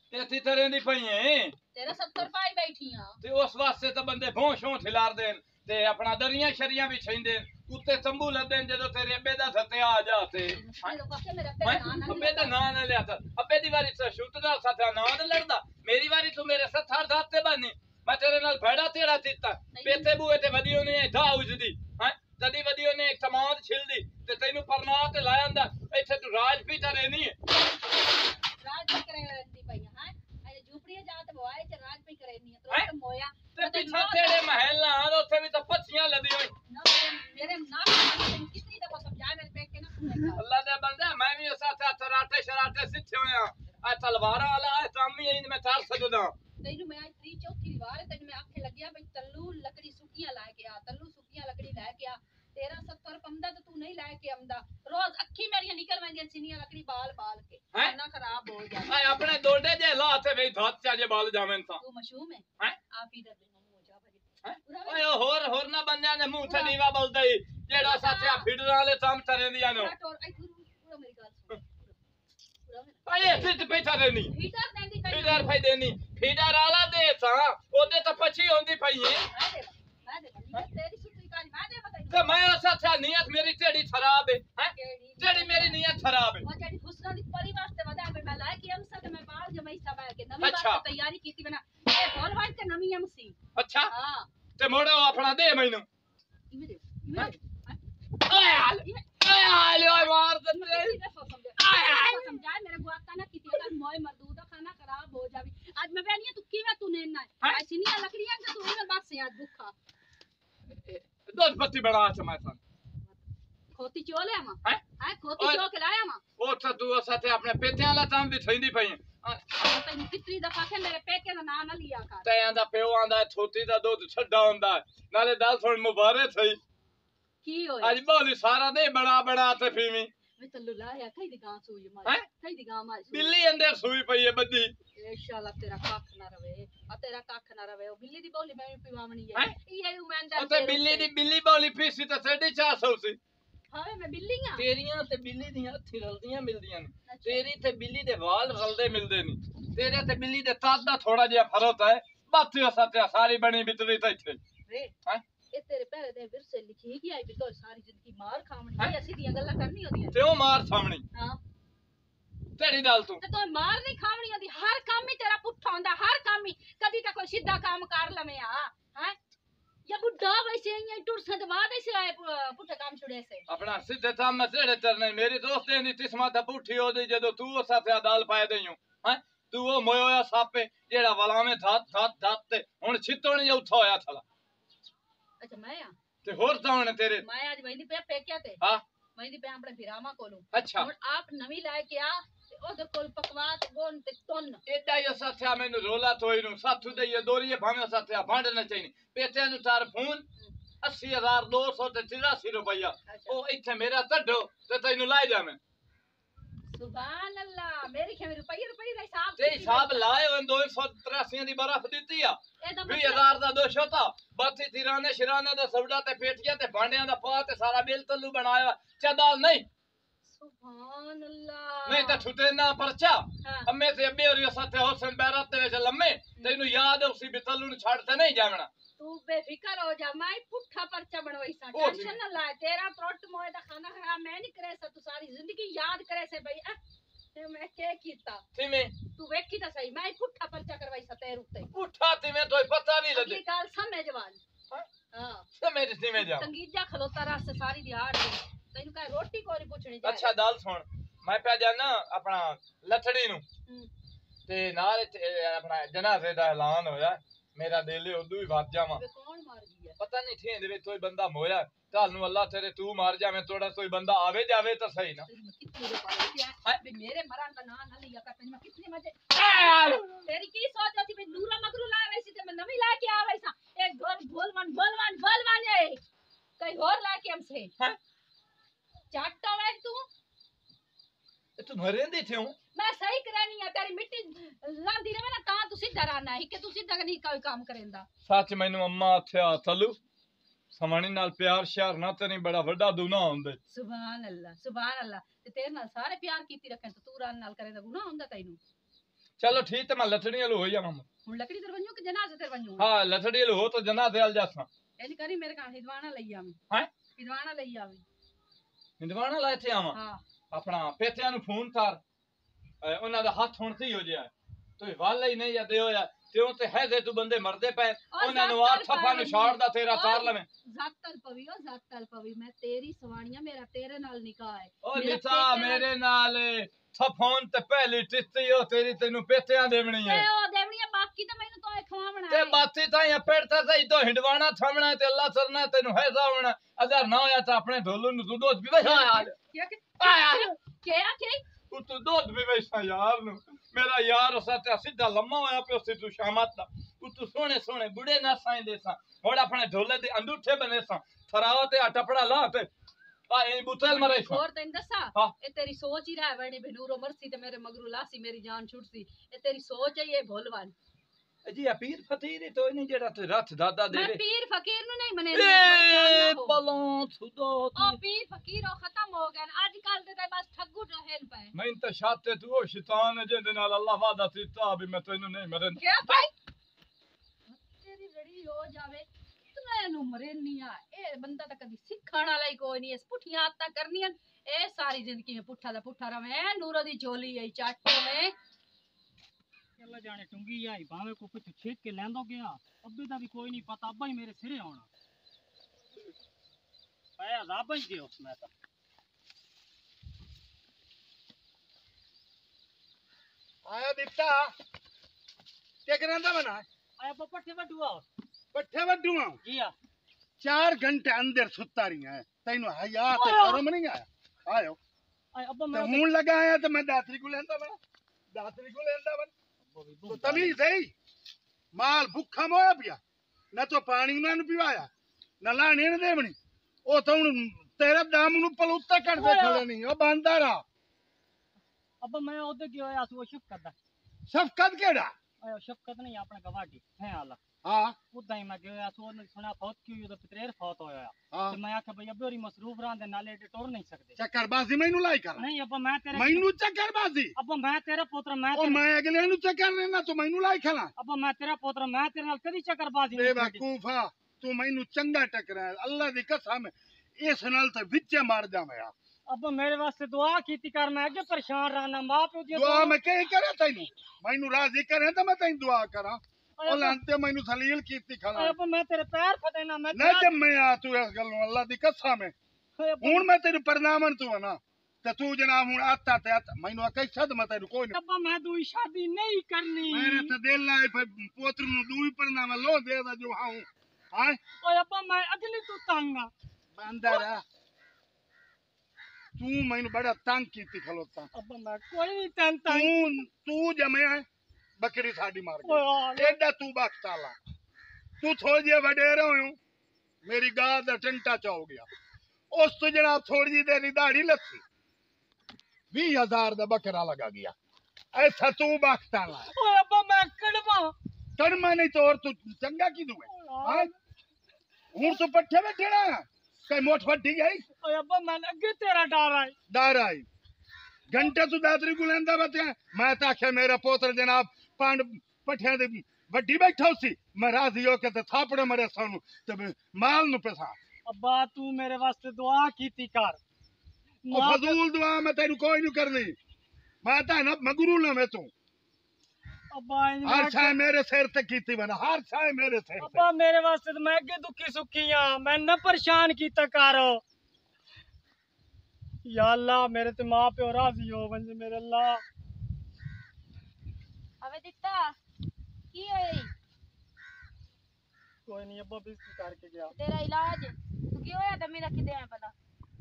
तेथी तरह दी पई है तेरा 70 पाई बैठी हां ते उस वास्ते तो बंदे भों शों खिलार देन ते अपना दरियां शरियां भी छैंदे उत्ते तंबू लदे जदों तेरे अब्बे दा सत्या आ जाते अब्बे दा नां न लिया अब्बे दी वारी शूट दा सत्या नां न लड़दा मेरी वारी तू मेरे सत्थार दाते बनी मैं तेरे नाल भेड़ा तेड़ा दिता पेते बुए ते वदियो ने धा उजदी हैं तदी वदियो ने एक तमाद छिलदी ते तैनू परना ते लायांदा इथे तू राज पीता रहनी है राज पे करे रहंदी पई हां अरे झूपड़ियां जात बवाए च राज पे करे नहीं तो मोया ते पीछे तेरे महल ना ओथे भी तो पछियां लदी होई मेरे नाम कितनी दफा समझाया मेरे पेट के ना अल्लाह दे बंदे मैं भी साथ तराटे शराटे सिथे होया आ तलवारा वाला है तामी इन में तार सकदा तैनू मैं आज 3 चौथी बार तैनू मैं आखे लगया भाई तल्लू लकड़ी सुकियां ला के आ तल्लू सुकियां लकड़ी ला के आ तेरा 70 पमदा तो तू नहीं ला के आंदा रोज अखी मेरी निकल वेंदी सिनिया लकड़ी बाल बाल के ना खराब हो जाए आ अपने दोडे जे लाते वे धात चाजे बाल जावें ता तू मशहूम है आ फीडर दे मुंह जा भजे ओए होर ना बंदे ने मुंह से नीवा बोलदे जेड़ा साथे फीडर वाले काम करे दिया नो पूरा मेरी गल सुन आए फिर बैठा रहनी फीडर देंदी फीडर भाई देनी फीडर वाला दे सा ओदे तो पछी होंदी पई है मैं दे तेरी सुतरी काली मैं दे बताई तो मैं साथे नियत मेरी तेरी खराब है तेरी मेरी नियत खराब है वो जेडी हुस्ना दी परी वास्ते वदा पे मैं लाए कि हमसा के मैं बाल जमाई सब के नवी बात तैयारी कीती बना ए बोल वाट के नवी एमसी अच्छा हां ते मोड़ो अपना दे मैनू इमे दे आय ओए मार दे समझा मेरे बुआता ना किती अगर मोय मरदूदा खाना खराब हो जावी आज मैं बेनिया तू कीवे तू ने ना ऐसी नहीं लकड़ियां के तू इधर बात से आज भूखा दूध पत्ती बना छ मैं सन खोती चोले हम हैं खोती चो के लाया हम ओ तो तू साथे अपने पेते वाला काम भी थईंदी पई तैनू कितनी दफा के मेरे पेके दा नाम ना लिया कर ते आंदा पियो आंदा छोटी दा दूध छड्डा हुंदा नाले दल सुन मुबारक थई की होया आज बोली सारा दे बड़ा ते फीमी मैं तल्लू लाया कई दी गां सूई मार कई दी गां मार बिल्ली अंदर सूई पई है बद्दी इंशाल्लाह तेरा काख ना रवे आ तेरा काख ना रवे ओ बिल्ली दी बोली मैं पिवावनी है ये उमंदा ओ ते बिल्ली बोली पीसी ते 450 सी हां मैं बिल्लियां तेरियां ते बिल्ली दियां हत्थी रलदियां मिलदियां ने तेरी ते बिल्ली दे वाल रलदे मिलदे नहीं तेरे ते बिल्ली दे तात दा थोड़ा जिहा फर्क है बात सत्या सारी बनी बितरी ते इथे हैं ए तेरे पहले दे विरसे लिखी की आई भी तो सारी जिंदगी मार खावनी है ऐसी दी गल्ला करनी होती है ते ओ मार सामणी हां तेरी दाल तू ते तो मार नहीं खावनी होती हर काम में तेरा पुट्ठा होंदा हर काम में कदी ता कोई सीधा काम कर लवे हैं या बुड्ढा वैसे ही टुर से बाद ऐसे आए पुट्ठा काम छुड़े से अपना सीधे काम में सेड़े चरने मेरी दोस्ते दी तिस्मा ता पुठी हो दी जदों तू ओ साथे दाल पाए दईयो हैं तू ओ मोया सापे जेड़ा वाला में धात ते हुन छितोणी उठा होया थला अच्छा मैं आ ते होर तावण तेरे मैं आज वही पे पेक्या ते हां वही पे अपने फिरामा कोलू अच्छा और आप नवी लाए के आ ओदे कोल पकवात गोन ते टन एडा यो साथया मेनू रोला तोई नु साथू दे ये दोरिए भावे साथया भांड न चाहिए पेटे नु तार फोन 80,200 ते 83 रुपया ओ इथे मेरा तड्डो ते तैनू लाई जावे सुभान अल्लाह मेरी खे रुपये दा हिसाब ते हिसाब लाए ओ 283 दी बर्फ दित्ती आ 20000 दा 200 ता बाकी तिराने शिराने दा सौदा ते पेटियां ते भांडियां दा पा ते सारा बिल तल्लू बनाया चदाल नहीं सुभान अल्लाह नहीं तो छुटे ना परचा अम्मे से अब्बे और साथे हुसैन बैरत ते विच लम्मे तैनू याद है उसी बितलू नु छाड़ते नहीं जावना तू बेफिकर हो जा मैं पुट्ठा पर्चा बनवाई सा टेंशन ना लाए तेरा त्रोट मोए दा खाना खाया मैं नहीं करे सा तू सारी जिंदगी याद करे से भाई ते मैं के कीता तिमे तू वेखी ता सही मैं पुट्ठा पर्चा करवाई सा तेरे उत्ते पुट्ठा तिमे तो पता नहीं लगे ये गाल समझ वाली हां समझ तिमे जा संगीत जा खलोता रास्ते सारी दिहाड़ तैनू कह रोटी कोरी पूछनी जाए अच्छा दाल सुन मैं पे जाना अपना लथड़ी नु ते नाल अपना जनाजे दा ऐलान होया मेरा दिल उदू ही भर जावा कौन मार गया पता नहीं थे दे कोई बंदा मोया कल नु अल्लाह तेरे तू मार जावे थोड़ा कोई बंदा आवे जावे तो सही ना बे मेरे मरण का नाम ना लिया कर मैं कितने मजे तेरी की सोच होती बे नूरा मगरू लाए वैसी ते मैं नवी ला के आवे सा एक बोलवान है कहीं और ला के हमसे चाटता है तू मरेंदी थे हूं मैं सही करानी है तेरी मिट्टी लांदी रहे ना ता तू सीधा रहना है कि तू सीधा नहीं कोई काम करेंदा सच मैनू अम्मा आथया चलू समानी नाल प्यार श्यार ना ते नहीं बड़ा बड़ा गुनाह हुंदे सुभान अल्लाह ते तेरे नाल सारे प्यार कीती रखे तो तू रान नाल करेंदा गुनाह हुंदा तैनू चलो ठीक है मैं लथड़ी वालू हो जावा हुन लकड़ी तेरे वन्यो कि जनाजे तेरे वन्यो हां लथड़ी वालू हो तो जनाजे वाल जासा एनी करी मेरे का हिदवाना लई आवी हैं हिदवाना लई आवी हिंदवाना लाए थे आवा हां अपना पेथिया नु फोन कर ਉਹਨਾਂ ਦਾ ਹੱਥ ਹੁਣ ਤੇ ਹੋ ਗਿਆ ਤੂੰ ਵਾਲਾ ਹੀ ਨਹੀਂ ਜਾਂਦੇ ਹੋਇਆ ਕਿਉਂ ਤੇ ਹੈ ਜੇ ਤੂੰ ਬੰਦੇ ਮਰਦੇ ਪਏ ਉਹਨਾਂ ਨੂੰ ਆ ਛੱਪਾ ਨੂੰ ਛਾੜਦਾ ਤੇਰਾ ਤਾਰ ਲਵੇਂ ਜ਼ਾਤਲ ਪਵੀ ਮੈਂ ਤੇਰੀ ਸਵਾਣੀਆਂ ਮੇਰਾ ਤੇਰੇ ਨਾਲ ਨਿਕਾਹ ਹੈ ਉਹ ਨਿਸਾ ਮੇਰੇ ਨਾਲ ਛਫੋਨ ਤੇ ਪਹਿਲੀ ਟਿੱਤੀ ਉਹ ਤੇਰੀ ਤੈਨੂੰ ਪੇਥਿਆਂ ਦੇਵਣੀ ਹੈ ਤੇ ਉਹ ਦੇਵਣੀ ਹੈ ਬਾਕੀ ਤਾਂ ਮੈਨੂੰ ਤੋਏ ਖਵਾਵਣਾ ਤੇ ਬਾਤੀ ਤਾਂ ਇਹ ਪੇੜਤਾ ਸਹੀ ਤੋਂ ਹਿੰਡਵਾਣਾ ਥਮਣਾ ਤੇ ਅੱਲਾ ਸਰਨਾ ਤੈਨੂੰ ਹੈ ਜਾਵਣਾ ਅਗਰ ਨਾ ਹੋਇਆ ਤਾਂ ਆਪਣੇ ਢੋਲੂ ਨੂੰ ਦੁੱਧ ਵੀ ਵਸਾ ਯਾਰ ਕੀ ਤੂੰ ਦੁੱਧ ਵੀ ਵਸਾ ਯਾਰ ਨੂੰ ਮੇਰਾ ਯਾਰ ਉਸਾ ਤੇ ਸਿੱਧਾ ਲੰਮਾ ਹੋਇਆ ਪਿਓ ਸੀ ਤੂੰ ਸ਼ਾਮਤ ਦਾ ਤੂੰ ਸੋਹਣੇ ਸੋਹਣੇ ਬੁੜੇ ਨਾ ਸਾਈਂਦੇ ਸਾਂ ਹੁਣ ਆਪਣੇ ਢੋਲੇ ਦੇ ਅੰਦੂਠੇ ਬਣੇ ਸਾਂ ਥਰਾਓ ਤੇ ਟਪੜਾ ਲਾ ਤੇ ਆ ਇਹ ਬੁੱਤਲ ਮਰੇ ਸਾਂ ਹੋਰ ਤੈਨੂੰ ਦੱਸਾਂ ਇਹ ਤੇਰੀ ਸੋਚ ਹੀ ਰਹਿ ਵੜੀ ਬਨੂਰੋ ਮਰਸੀ ਤੇ ਮੇਰੇ ਮਗਰੂ ਲਾਸੀ ਮੇਰੀ ਜਾਨ ਛੁੱਟਸੀ ਇਹ ਤੇਰੀ ਸੋਚ ਹੈ ਇਹ ਭੁੱਲਵਾਨ ਜੀ ਆ ਪੀਰ ਫਕੀਰ तो नहीं जेड़ा ते रथ दादा दे मैं पीर फकीर नु नहीं मने ए बलों सुदो ओ पीर फकीर ओ खत्म हो गए आजकल दे बस ठग्गू रहन पे मैं तो शाते तू ओ शैतान जिंदे नाल अल्लाह वादा सीता भी मैं तैनू नहीं मरन क्या भाई तेरी लड़ी हो जावे इतना नु मरन नहीं आ ए बंदा तो कदी सिखाण वाला ही कोई नहीं इस पुठियां आदतां करनियां ए सारी जिंदगी में पुठा दा पुठा रवे नूरो दी झोली है चाटो में अल्लाह जाने टुंगी आई भावे को कुछ छीक के लेंदो गया अब्बे दा भी कोई नहीं पता अब्बा ही मेरे सिरे आना पाया राबा ही गयो उसमें तो आया दित्ता क्या करंदा बना आया पट्ठे वडुआ पट्ठे वडुआ जी हां 4 घंटे अंदर सुता रही है तैनू हया ते शर्म नहीं आया आयो आया अब्बा मैं हूं लगाया तो मैं दातरी को लेंदा बना दातरी को लेंदा बन तो तमीज है माल भूखा मोया पिया न तो पानी ना पिवाया न लाने न देवनी ओ तो तेरे दाम नु पलूता कर दे खड़े नहीं ओ बांदा रहा अब मैं ओदे गयो या सो शफकत केड़ा आयो शफकत नहीं अपना गवाडी है आला हां उदा ही मैं गयो या सो ने सुना फौत क्यों तो पितरेर फौत होया हां तो मैं आखे भाई अबे मसरूफ रहंदे नाले ते टोर नहीं सकदे चक्करबाजी मैनू लाई कर नहीं अब मैं तेरे मैनू चक्करबाजी अब मैं तेरा पुत्र मैं ओ मैं अगले नु चक्कर लेना तो मैनू लाई खला अब मैं तेरा पुत्र मैं तेरे नाल कदी चक्करबाजी नहीं बेवकूफा तू मैनू चंगा टकरा अल्लाह दी कसम इस नाल ते विच मार जावे अब मेरे वास्ते दुआ कीती कर मैं आगे परेशान रहना मां प्यो दी दुआ मैं कहीं करे तैनू मैनू राजी करे तो मैं तैनू दुआ करा ओ लांते मैनू सलील कीती खला अब मैं तेरे पैर फटेना मैं ना जब मैं आ तू इस गल अल्लाह दी कसम है हुन मैं तेरे परनामन तू है ना ते तू जनाब हुन आता ते मैनू कई सद मैं तेरे कोई अब मैं दूई शादी नहीं करनी मेरे ते दिल लाए पोत्र नु दूई परनामा लो दे दा जो हां हां ओ अब मैं अगली तू तंग बंदर तू मैनू बड़ा तंग कीती खलोता अब मैं कोई नहीं तंग तू जमे बकरी साडी मार गई एडा तू बख्ताला तू थोड़ी जे वडेरा होयो मेरी गां दा टंटा चा हो गया उस तो जनाब थोड़ी जी तेरी दाढ़ी लथी 20,000 दा बकरा लगा गया ऐसा तू बख्ताला ओए अब मैं कड़मा नहीं तो और तू चंगा की दुए हां हुन तू पट्ठे बैठेना कई मोठ फटी गई ओए अब मैं अगे तेरा डर आई घंटे तू दादरी को लेंदा बता मैं तो आखे मेरा पोत्र जनाब पांड पठिया दे वड्डी बैठा सी मैं राजी हो के ते थापड़े मरे सानू ते माल नु पैसा अब्बा तू मेरे वास्ते दुआ कीती कर ओ फजूल दुआ मैं तेरू कोई नहीं करनी मैं ता ना मगरू ना मैं तू अब्बा हर छाए मेरे सिर ते कीती बना हर छाए मेरे सिर अब्बा मेरे वास्ते तो मैं अगे दुखी सुखी हां मैं न परेशान कीता कर या अल्लाह मेरे ते मां प्यो राजी हो वंज मेरे अल्लाह अबे दित्ता की होई कोई नहीं अब्बा बिस करके गया तेरा इलाज तू की होया दमी दा किदे है पता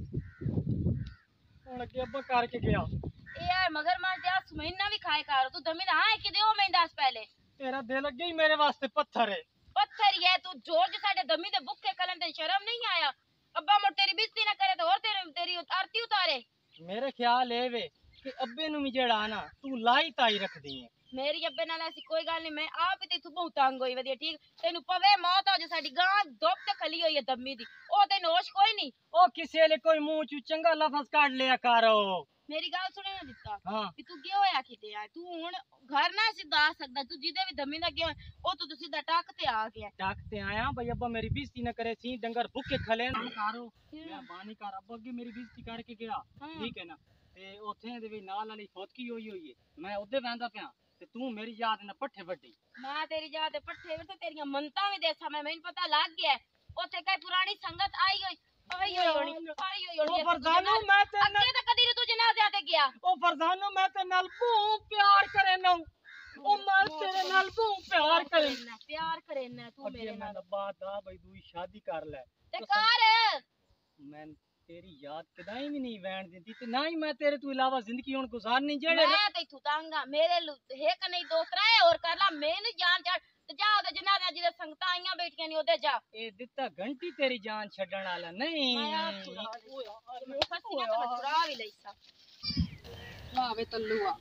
हुन अगे अब्बा करके गया ए यार मगर मां 10 महीना भी खाए कर तू दमी दा हां किदे हो मैं 10 पहले तेरा दिल अगे ही मेरे वास्ते पत्थर है ही है तू जोर जो साडे दमी दे भुखे कलन ते शर्म नहीं आया अब्बा मोर तेरी बेइज्जती ना करे तो और तेरी आरती उतारे मेरे ख्याल है वे कि अब्बे नु भी जेड़ा ना तू लाई ताई रख दी है मेरी अब्बे नाल ऐसी कोई गल नहीं मैं आप ही तू बहुत तंग होई वधिया ठीक तेनु पवे मौत हो जे साडी गां दुप ते खली होई है दम्मी दी ओ तेनु होश कोई नहीं ओ किसे ले कोई मुंह चू चंगा लफ्ज काट लिया करो मेरी गल सुने ना दित्ता हाँ कि तू गया होया किते आ तू हुन घर ना सिद्धा आ सकदा तू जिदे भी धम्मी दा गया ओ तो तू सीधा टक ते आ गया टाकते आया भाई अब्बा मेरी बेइज्जती न करे सी डंगर भूखे खले कारो मैं बानी कर अब्बा की मेरी बेइज्जती करके गया ठीक है ना ते ओथे दे भी नाल वाली फौतकी होई है मैं ओदे वेंदा पिया ते तू मेरी याद न पट्ठे वड्डी मैं तेरी याद पट्ठे ते तेरियां मनता भी देसा मैं मैनू पता लग गया ओथे कई पुरानी संगत आई होई ओ फरजानो मैं ते अगे तो कदी तू जनाज़े ते गया ओ फरजानो मैं ते नाल बहुत प्यार करे ना ओ मैं तेरे नाल बहुत प्यार करे ना तू मेरे नाल बात आ भाई तू शादी कर ले ते कर मैं तेरी याद कदाई भी नहीं वैन देती ते ना ही मैं तेरे तो इलावा जिंदगी हुन गुजारनी जेड़े मैं ते तू तांगा मेरे है का नहीं दोस्त रहे और कर ला मैंने जान चढ़ ते जा ओदे जनाज़े जिदे संगतां आईयां बैठियां नहीं ओदे जा ए दित्ता घंटी तेरी जान छड्डण वाला नहीं फसियां तो छुड़ा भी लईसा वाह वे तल्लुआ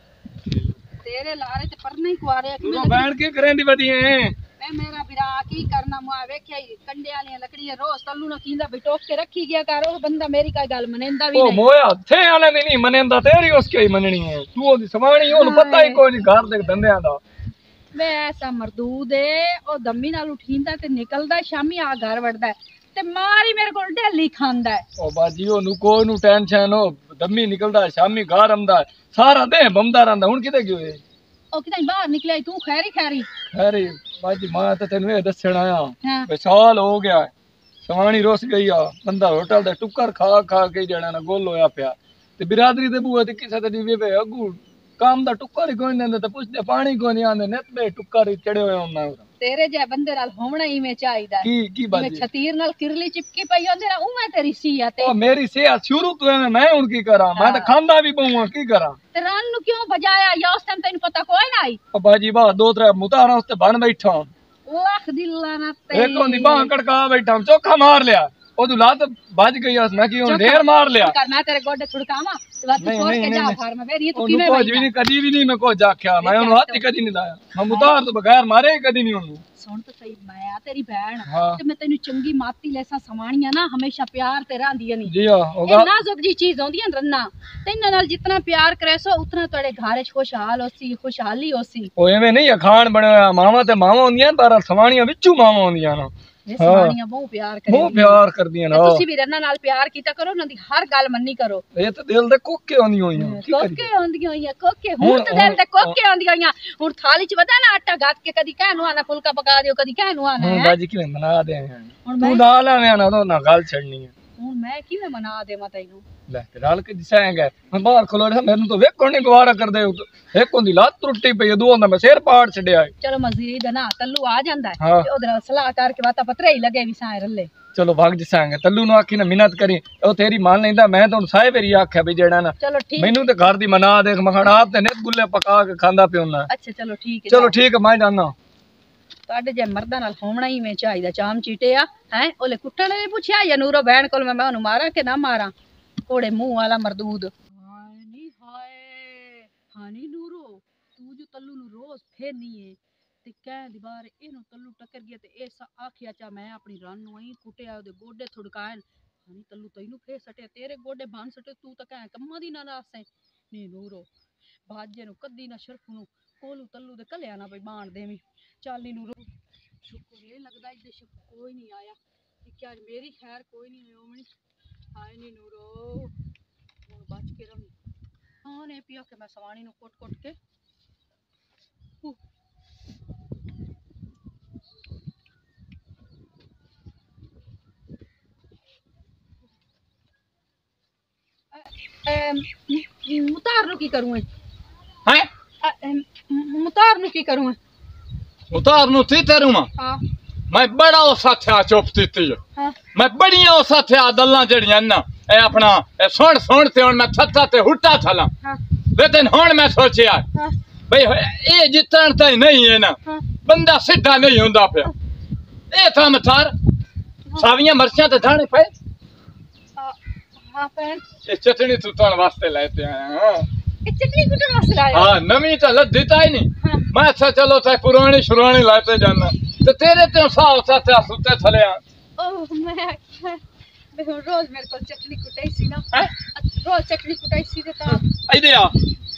तेरे लारे ते पर नहीं कुआरे तू बैठ के करेंदी बदी है मैं मेरा बिरा की करना मुआ वेख्या कंडे वाली लकड़ियां रोज तल्लू न कींदा बिटोक के रखी गया कर ओ बंदा मेरी का गल मनेंदा भी ओ नहीं मोया थे वाले दी नहीं मनेंदा तेरी उसकी ही मननी है तू ओदी सवाणी ओनु पता ही कोई नहीं घर दे धंधियां दा मैं ऐसा मरदूद है ओ दम्मी नाल उठींदा ते निकलदा शामी आ घर वड़दा ते मारी मेरे कोल डेली खांदा है ओ बाजी ओनु कोई नु टेंशन हो दम्मी निकलदा शामी घर आंदा सारा दे बमदा रहंदा हुन किते गयो है ओ किते बाहर निकले तू खैरी खैरी बाजी मैं तो तेन ये दसण आया हां साल हो गया सवाणी रुस गई आ बंदा होटल दे टुक्कर खा खा के जणा ना गोल होया पिया ते बिरादरी दे बूए ते किसे ते दी वे अगू काम दा टुक्कर कोई नहीं देंदे ते पुछदे पानी कोई नहीं आंदे नेत बे टुक्कर चढ़े होए हुंदा तेरे जे बंदे नाल होवना ही में चाहिदा की मैं बाजी छतीर नाल किरली चिपकी पई होंदे ना उमे तेरी सियात ओ मेरी सेहत शुरू तो है मैं हुन की करा मैं तो खांदा भी बहुआ की करा ते रन नु क्यों बजाया या उस टाइम तैनू पता कोई ना आई ओ बाजी बा दो त्रै मुतारा उसते बन बैठा लाख दिल ना ते एक होंदी बाह कड़का बैठा चोखा मार लिया ओदू लात बज गई उस मैं की हुन ढेर मार लिया कर मैं तेरे गोडे छुड़कावा ते बात छोड़ के जा फार में वेरी तू ओनु किने कुछ भी नहीं कदी भी नहीं मैं को जाख्या मैं ओनु हाथ ही कदी नहीं लाया मैं मुतार तो बगैर मारे ही कदी नहीं ओनु सुन तो सही मैं आ तेरी बहन हाँ। ते मैं तेनू चंगी माती लेसा समाणियां ना हमेशा प्यार ते रहंदी नहीं जी हां होगा ए नाजुक जी चीज होंदी है रन्ना तेन नाल जितना प्यार करेसो उतना तोड़े घर च खुशहाल होसी खुशहाली होसी ओ एवें नहीं अखान बनया मावा ते मावा होंदियां पर सवाणियां विचू मावा होंदियां ना ये समाणियां बहुत प्यार करे बहुत प्यार करदियां ना तुसी भी रन्ना नाल प्यार कीता करो ना दी हर गल मन्नी करो ये तो दिल दे कोके होंदी होईयां की करी कोके होंदियां होईयां कोके हुन तो दिल दे कोके होंदियां होईयां हुन थाली च वदा ना आटा गात के कदी कहनु आना फुलका पका दियो कदी कहनु आना है बाजी किवें बना दे हुन तू नाल आवे ना तो ना गल छड़नी है हुन मैं किवें मना देवां तैनू ले राल के दिसाएंगे मैं बाहर खलो रहा मेनू तो वेखो नहीं गवारा कर दे एक होंदी लात टुटी पई दो होंदा मैं सिर पाड़ छड़या चलो मजीद ना तल्लू आ जांदा है हाँ। ते ओदे नाल सलाह करके बाता पतरे ही लगे भी साए रल्ले चलो भाग दिसाएंगे तल्लू नु आखी ना मिन्नत करी ओ तेरी मान लेंदा मैं तो साहे मेरी आख्या भी जेड़ा ना चलो ठीक मेनू ते घर दी मना देख मखण आप ते नित गुल्ले पका के खांदा पियोना अच्छा चलो ठीक है चलो ठीक है मैं जाना ਤੁਹਾਡੇ ਜੇ ਮਰਦਾਂ ਨਾਲ ਹੋਣਾ ਹੀ ਮੈਂ ਚਾਹੀਦਾ ਚਾਮ ਚੀਟੇ ਆ ਹੈ ਉਹਲੇ ਕੁੱਟਣ ਨੇ ਪੁੱਛਿਆ ਜਾਂ ਨੂਰੋ ਬਹਿਣ ਕੋਲ ਮੈਂ ਉਹਨੂੰ ਮਾਰਾਂ ਕਿ ਨਾ ਮਾਰਾਂ ਕੋੜੇ ਮੂੰਹ ਵਾਲਾ ਮਰਦੂਦ ਹਾਏ ਨੀ ਹਾਏ ਹਾਨੀ ਨੂਰੋ ਤੂੰ ਜੋ ਤੱਲੂ ਨੂੰ ਰੋਜ਼ ਫੇਰਨੀ ਏ ਤੇ ਕਹਿ ਦੀ ਬਾਰ ਇਹਨੂੰ ਤੱਲੂ ਟੱਕਰ ਗਿਆ ਤੇ ਐਸਾ ਆਖਿਆ ਚਾ ਮੈਂ ਆਪਣੀ ਰਨ ਨੂੰ ਹੀ ਕੁੱਟਿਆ ਉਹਦੇ ਗੋਡੇ ਥੁੜਕਾਇਨ ਹਾਨੀ ਤੱਲੂ ਤੈਨੂੰ ਫੇਰ ਸਟਿਆ ਤੇਰੇ ਗੋਡੇ ਬਣ ਸਟੇ ਤੂੰ ਤਾਂ ਕਹਿ ਕੰਮਾਂ ਦੀ ਨਾ ਨਾਸੇ ਨੀ ਨੂਰੋ ਬਾਜੇ ਨੂੰ ਕੱਦੀ ਨਾ ਸ਼ਰਫ ਨੂੰ ਕੋਲੂ ਤੱਲੂ ਦੇ ਕੱਲਿਆ ਨਾ ਬਈ ਬਾਣ ਦੇਵੀਂ ਚੱਲ ਨੀ ਨੂਰੋ शुक्र ये लगता है देश कोई नहीं आया कि क्या मेरी खैर कोई नहीं होनी आए नहीं नूरो बच के रही हाँ ने पिया के मैं सवानी नु कोट कोट के मुतार नु की करूं हैं मुतार नु की करूं उतार नु थी तेरू मां हां मैं बड़ा ओसा था चुप थी हां मैं बड़ियां ओसा था दल्ला जड़ियां ना ए अपना ए सुन सुन ते हुन मैं थत्था ते हुट्टा थला हां लेकिन हुन मैं सोचिया हां भाई ए जितन ताई नहीं है ना हां बंदा सीधा नहीं हुंदा पे ए था मथार सावियां मरचां ते धाणे पे हां पैन ए चटनी तू तण वास्ते लेते आया हां चटनी कुटन वास्ते लाया हां नवी तो लद्दी ताई नहीं हां मैं अच्छा चलो ते पुरानी शुरानी लाते जाना ते तेरे ते सा सा ते सुते थले आ ओह मैं रोज मेरे को चटनी कुटाई सी ना रोज चटनी कुटाई सीधे ता इधर आ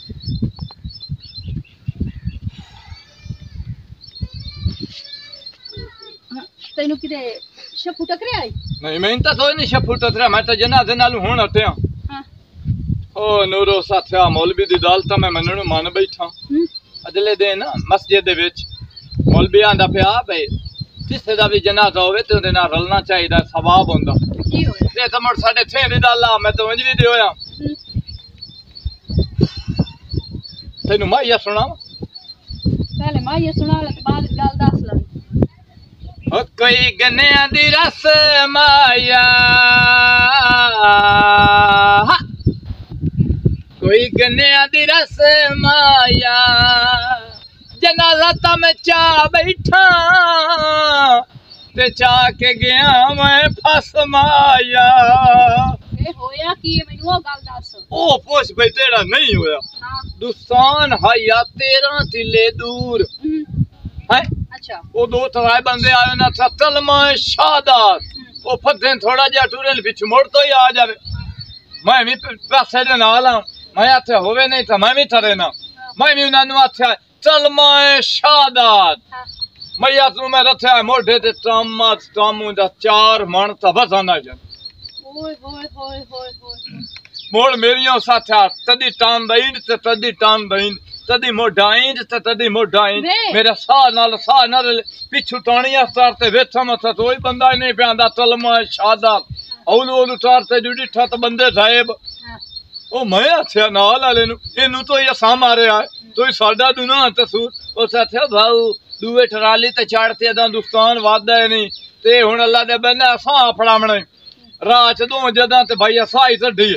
तेनू किदे शपू टकरे आई नहीं मैं तो कोई नहीं शफूट उतरा मैं तो जनाजे नाल हुण हटिया हां ओ नूरो साथिया मौलवी दी दालत मैं मनणु मान बैठा अगले दिन मस्जिद दे विच मौलवी आंदा पिया भाई किसे दा भी जनाजा होवे ते उहदे नाल रलना चाहिदा सवाब हुंदा की होया ते तो मुड़ साडे 6 दी दाला मैं तो इंज भी दे होया तेनू मैं ये सुना पहले मां ये सुना ले बाद गल दस ला ओ कोई गन्निया दी रस माया कोई गन्निया दी रस माया जनाजा ता मैं चा बैठा ते चा के गया मैं फस माया ए होया की मैनू गल दस ओ पुछ भाई तेरा नहीं होया हां दुस्तान हाया 13 तिले दूर है अच्छा वो दो तराए बंदे आए ना था तलमा शहादत वो फते थोड़ा जा टूरन पिछ मुड़ तो ही आ जावे मैं भी पैसे दे नाल आ मैं आथे होवे नहीं था मैं भी थरे ना मैं भी उन्हां नु आथे तलमा शहादत मैं आत मैं रथे मोढे ते टामू दा 4 मण ता वजन आ जा ओए होए होए होए होए मोड़ मेरियों साथा तदी टाम दईन ते तदी टाम दईन तदी मोढाइन ते तदी मोढाइन मेरा साह नाल पिछू टाणिया स्टार ते वेठा मथा तो ही बंदा नहीं प्यांदा तलमा शहादत औलू तार ते जुड़ी ठत बंदे साहेब ओ मैं आछया नाल वाले नु इनु तो ये सा मारिया तो ही साडा दुना तसूर ओ साथया भाऊ दूए ठराली ते चढ़ते दा दुस्तान वादा नहीं ते हुन अल्लाह दे बंदा सा फड़ावणे रात दो जदा ते भाई सा ही चढ़ी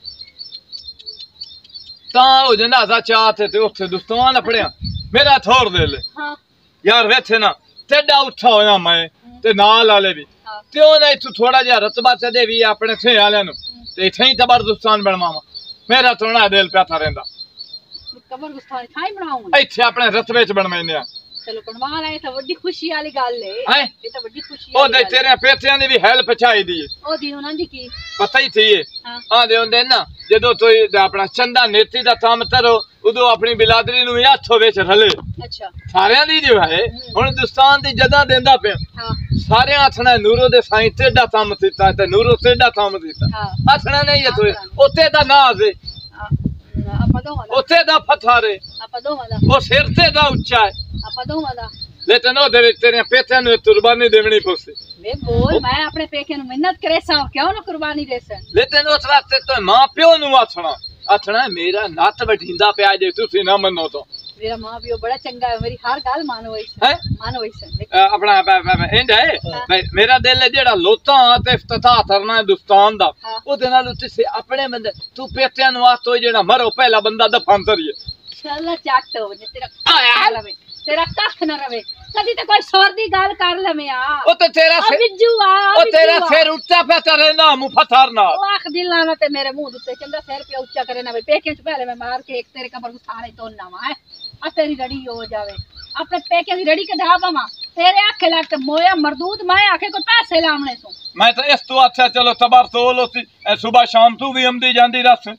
हो जनाजा चाहते थे उठे दुस्तान अपड़िया मेरा थोड़ दे ले यार वेथे ना तेडा उठा होया मैं ते नाल वाले भी त्यों नहीं तू थोड़ा जा रतबा से दे भी अपने थे वाले नु ते इथे ही तबर दुस्तान बनवावा मेरा थोड़ा दिल प्या था रहंदा कबर गुस्तान थाई बनाऊंगा इथे अपने रतबे च बनवाने चलो बनवा ले तो बड़ी खुशी वाली गल है ये तो बड़ी खुशी ओ दे तेरे पेटियां दी भी हेल्प चाहिए दी ओ दी उन्हां दी की पता ही थी हां दे हुंदे ना जदों तो अपना चंदा नेती दा काम करो उदो अपनी बिलादरी नु हथों विच रले अच्छा सारियां दी जो है हुन हिंदुस्तान दी जदा देंदा पे हां सारे आथना नूरो दे साईं तेडा काम कीता ते नूरो तेडा काम कीता हां आथना नहीं है तो ओते दा नाज है आपा दो वाला ओते दा फथारे आपा दो वाला ओ सिर ते दा ऊंचा है आपा दो वाला लेकिन ओ दे तेरे पेटे नु कुर्बानी देवनी पड़से वे बोल मैं अपने पेके नु मेहनत करे सा क्यों ना कुर्बानी देसे लेकिन उस रास्ते तो मां प्यो नु आथना मेरा नत बठींदा पे जे तुसी ना मनो तो मेरा मां प्यो बड़ा चंगा है मेरी हर गल मानो है मानो है अपना एंड है मेरा दिल है जेड़ा लोता ते इफ्तिताह करना है हिंदुस्तान दा ओदे नाल तुसी अपने बंदे तू पेटियां नु आतो जेड़ा मरो पहला बंदा दफन करिए चल चट हो तेरा तेरा कख ना रवे कदी ते कोई सोर दी गल कर लवे आ ओ ते तेरा बिज्जू आ ओ तेरा सिर ऊंचा पे करे ना मुंह फथर ना ओ आख दिला ना ते मेरे मुंह दुते चंगा सिर पे ऊंचा करे ना भाई पेके च पहले मैं मार के एक तेरे कबर गुसारे तो ना वा है आ तेरी रड़ी हो जावे अपने पेके दी रड़ी के ढाबा मा तेरे आखे लग ते मोया मरदूद मैं आखे कोई पैसे लावणे सो मैं तो इस तो अच्छा चलो तबर तोल होती सुबह शाम तू भी आमदी जांदी रस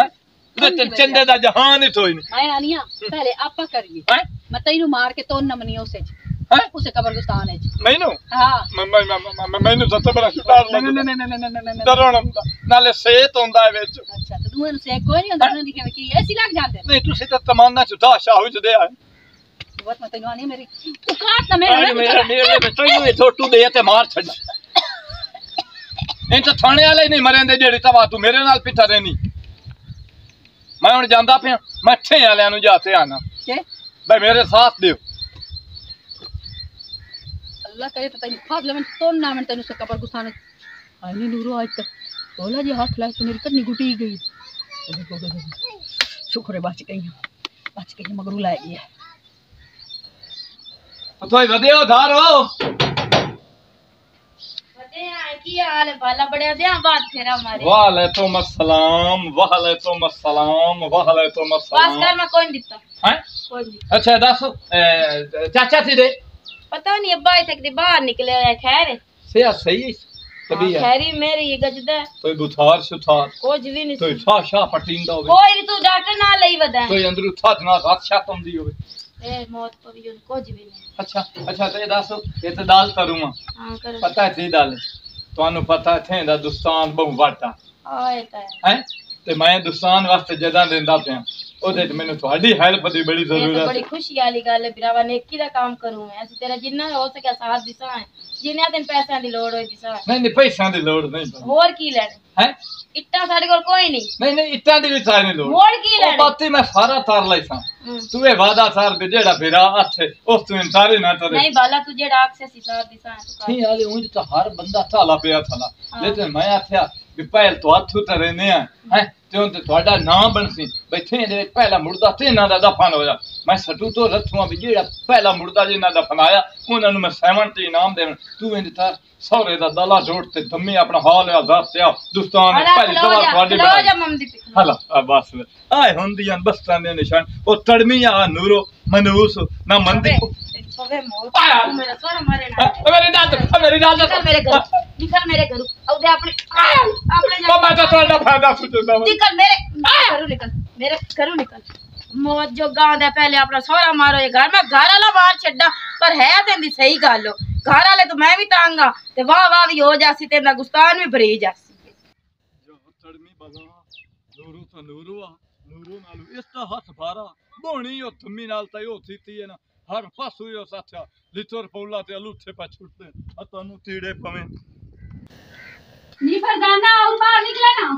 चंदे दा जहान ही थोई नहीं मैं आनिया पहले आपा करिए मैं तैनू मार के तो नमनी उसे उसे कब्रिस्तान है मैनू हां मैनू तो बड़ा डर लगदा डरन नाले सेहत होंदा है विच अच्छा तो दूए नु से कोई नहीं होंदा उन्हें दिखे कि ऐसी लग जाते नहीं तुसी तो तमन्ना च दाशा हो जदे आ बहुत मत तैनू आनी मेरी तू काट ना मेरे तैनू ये छोटू दे ते मार छड़ इन तो थाने वाले नहीं मरेंदे जेड़ी तवा तू मेरे नाल पिठा रहनी मैं हुन जांदा पिया मैं ठे वालियां नु जाते आना के भाई मेरे साथ दियो अल्लाह करे तो तैनू खाद लेवन तो ना मैं तैनू से कबर गुस्तान आनी नूरो आज तक बोला जी हाथ लाए तो मेरी कन्नी गुटी गई शुक्र है बच गई मगरू लाई गई तो वधियो धारो की हाल है बाला बड़े दे बात फेरा मारे वालेकुम अस्सलाम वालेकुम अस्सलाम वालेकुम अस्सलाम बस कर मैं कौन दिता हैं कौन अच्छा दस चाचा थी दे पता नहीं अब्बा तक दे बाहर निकले है खैर से सही कभी है खैरी मेरी गजदा कोई बुखार सुथार कुछ भी नहीं कोई छा शा पटींदा होवे कोई नहीं, तू डॉक्टर ना लई वदा कोई अंदरू छात ना रात छा तुमदी होवे ए मौत पवी कुछ भी नहीं। अच्छा अच्छा तो ये दसो ये तो दाल करूंगा हां कर पता है सी दाल ਤੁਹਾਨੂੰ ਪਤਾ ਇੱਥੇ ਦਾ ਦੁਸਤਾਨ ਬਹੁਤ ਵੱਡਾ ਆਏ ਤਾਂ ਹੈ ਤੇ ਮੈਂ ਦੁਸਤਾਨ ਵਾਸਤੇ ਜਦਾਂ ਦਿੰਦਾ ਪਿਆ ਉਹਦੇ ਚ ਮੈਨੂੰ ਤੁਹਾਡੀ ਹੈਲਪ ਦੀ ਬੜੀ ਇਹ ਤਾਂ ਜ਼ਰੂਰਤ ਬੜੀ ਖੁਸ਼ੀ ਵਾਲੀ ਗੱਲ ਹੈ ਭਰਾਵਾ, ਨੇਕੀ ਦਾ ਕੰਮ ਕਰੂੰ ਮੈਂ, ਅਸੀਂ ਤੇਰਾ ਜਿੰਨਾ ਹੋ ਸਕੇ ਸਾਥ ਦਿਸਾਂ ਹੈ, ਜਿੰਨਾ ਤੈਨੂੰ ਪੈਸਿਆਂ ਦੀ ਲੋੜ ਹੋਈ ਦਿਸਾਂ। ਨਹੀਂ ਨਹੀਂ ਪੈਸਿਆਂ ਦੀ ਲੋੜ ਨਹੀਂ ਹੋਰ ਕੀ ਲੈਣਾ ਹੈ ਇੱਟਾਂ ਸਾਡੇ ਕੋਲ ਕੋਈ ਨਹੀਂ। ਨਹੀਂ ਨਹੀਂ ਇੱਟਾਂ ਦੀ ਵੀ ਚਾਹ ਨਹੀਂ ਲੋੜ ਹੋਰ ਕੀ ਉਹ ਲੈਣਾ ਬਾਤੀ ਮੈਂ ਸਾਰਾ ਤਾਰ ਲਈ ਸਾਂ ਤੂੰ ਇਹ ਵਾਦਾ ਸਾਰ ਵੀ ਜਿਹੜਾ ਫੇਰਾ ਹੱਥੇ ਉਸ ਤੋਂ ਇਨਸਾਰੇ ਨਾ ਤਰੇ ਨਹੀਂ ਬਾਲਾ ਤੂੰ ਜਿਹੜਾ ਆਖਿਆ ਸੀ ਸਾਥ ਦਿਸਾਂ ਨਹੀਂ ਹਾਲੇ ਉਂਝ ਤਾਂ ਹਰ ਬੰਦਾ ਥਾਲਾ ਪਿਆ ਥਾਲਾ ਲੇਕਿਨ ਮੈਂ ਆਖਿਆ ਵੀ ਪਹਿਲ ਤੋਂ ਹੱਥ ਉਤਰੇ ਨੇ ਹੈ ਤੇ ਉਹ ਤੁਹਾਡਾ ਨਾਮ ਬਣਸੀ ਬੈਠੇ ਇਹਦੇ ਵਿੱਚ ਪਹਿਲਾ ਮੁਰਦਾ ਤੇ ਇਹਨਾਂ ਦਾ ਦਫਨ ਹੋਇਆ ਮੈਂ ਸਟੂ ਤੋਂ ਰੱਥੂਆਂ ਵੀ ਜਿਹੜਾ ਪਹਿਲਾ ਮੁਰਦਾ ਜਿਹਨਾਂ ਦਾ ਦਫਨਾਇਆ ਉਹਨਾਂ ਨੂੰ ਮੈਂ 70 ਇਨਾਮ ਦੇਣ ਤੂੰ ਇਹਦੇ ਤਾਂ ਸੌਰੇ ਦਾ ਦਲਾ ਜੋੜ ਤੇ ਦਮੀ ਆਪਣਾ ਹਾਲ ਆਜ਼ਾਦ ਤੇ ਆ ਦੁਸਤਾਨ ਪਹਿਲੀ ਦਵਾ ਤੁਹਾਡੇ ਲੋ ਜਾ ਮੰਮੀ ਦੀ ਹਲਾ ਬਸ ਆਏ ਹੁੰਦੀਆਂ ਬਸਤਾਂ ਦੇ ਨਿਸ਼ਾਨ ਉਹ ਤੜਮੀ ਆ ਨੂਰੋ ਮਨੂਸ ਨਾ ਮੰਦੀ ਪਵੇ ਮੋਲ ਮੇਰਾ ਸਾਰਾ ਮਾਰੇ ਨਾ ਮੇਰੀ ਦਾਦ ਨਿਕਲ ਮੇਰੇ ਘਰੋਂ ਉਹਦੇ ਆਪਣੇ ਬਾਬਾ ਤਾਂ ਤੁਹਾਡਾ ਫਾਇਦਾ ਸੁਝਦਾ ਨਿਕਲ ਮੇਰੇ ਘਰੋਂ ਨਿਕਲ ਮੌਤ ਜੋ ਗਾਂਦਾ ਪਹਿਲੇ ਆਪਣਾ ਸਹੁਰਾ ਮਾਰੋ ਇਹ ਘਰ ਮੈਂ ਘਰ ਵਾਲਾ ਮਾਰ ਛੱਡਾ ਪਰ ਹੈ ਤੇਂਦੀ ਸਹੀ ਗੱਲ ਹੋ ਘਰ ਵਾਲੇ ਤੋਂ ਮੈਂ ਵੀ ਤਾਂਗਾ ਤੇ ਵਾਹ ਵਾਹ ਵੀ ਹੋ ਜਾਸੀ ਤੇਂਦਾ ਗੁਸਤਾਨ ਵੀ ਭਰੀ ਜਾਸੀ ਜੋ ਤੜਮੀ ਬਗਾ ਨੂਰੂ ਤਾਂ ਨੂਰੂ ਆ ਨੂਰੂ ਨਾਲ ਇਸ ਦਾ ਹੱਥ ਭਾਰਾ ਬੋਣੀ ਉਹ ਥੰਮੀ ਨਾਲ ਤਾਂ ਉਹ ਥੀਤੀ ਹੈ ਨਾ ਹਰ ਪਾਸੋਂ ਉਹ ਸਾਥਾ ਲਿਟਰ ਪੌਲਾ ਤੇ ਅਲੂਠੇ ਪਾ ਛੁੱਟਦੇ ਆ ਤੁਹਾਨੂੰ ਤੀੜੇ ਪਵੇਂ नी फरजाना और बाहर निकले ना।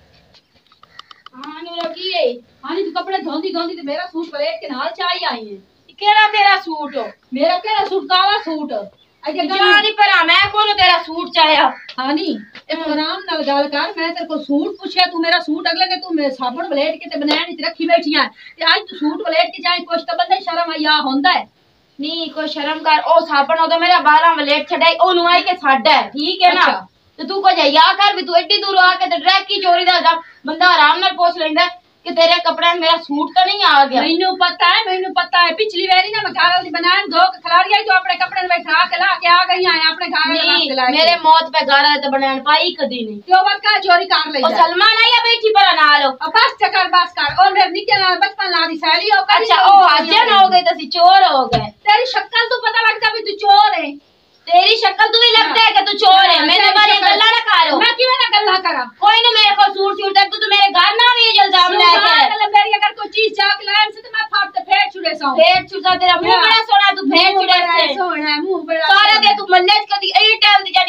हां नूरो की है हां तू कपड़े धोंदी धोंदी ते मेरा सूट पलेट के नाल चाई आई है। केड़ा तेरा सूट हो मेरा केड़ा सूट काला सूट अगे जानी पर मैं कोनो तेरा सूट चाया हां नी एक आराम नाल गल कर मैं तेरे को सूट पूछया तू मेरा सूट अगले के तू मेरे साबुन पलेट के ते बनाने च रखी बैठी है ते आज तू सूट पलेट के जाए कुछ तो बंदा शर्म आया होंदा है नी कोई शर्म कर ओ साबुन ओदा मेरा बाला पलेट छड़ाई ओ नुआई के साडा है ठीक है ना तो तू को या कर भी तू एडी दूर आके ते ड्रैग की चोरी दा बंदा आराम नाल पूछ लेंदा कि तेरे कपड़े में मेरा सूट तो नहीं आ गया। मैनू पता है पिछली बारी ना मैं घर वाली बनान दो खिलाड़ी आई जो अपने कपड़े में बैठा के ला के आ गई है अपने घर वाले ला मेरे मौत पे घर वाले तो बनान पाई कदी नहीं क्यों बात का चोरी कर ले और सलमान आई है बैठी पर ना लो बस कर और मेरे निके नाल बचपन ला दी सहेली हो अच्छा ओ हाजन हो गई तो चोर हो गए तेरी शक्ल तो पता लगता भी तू चोर है तेरी शक्ल तू भी लगता है कि तू चोर है मेरे बारे गल्ला ना करो मैं क्यों ना गल्ला करा कोई ना मेरे को सूट सूट तक तू मेरे घर ना भी इल्जाम लेके मतलब मेरी अगर कोई चीज जाके लाइन से तो मैं फाड़ ते फेर छुड़े सा फेर छुड़ा तेरा मुंह बड़ा सोना तू फेर छुड़े से सोना मुंह बड़ा सारा दे तू मल्ले कदी एयरटेल दी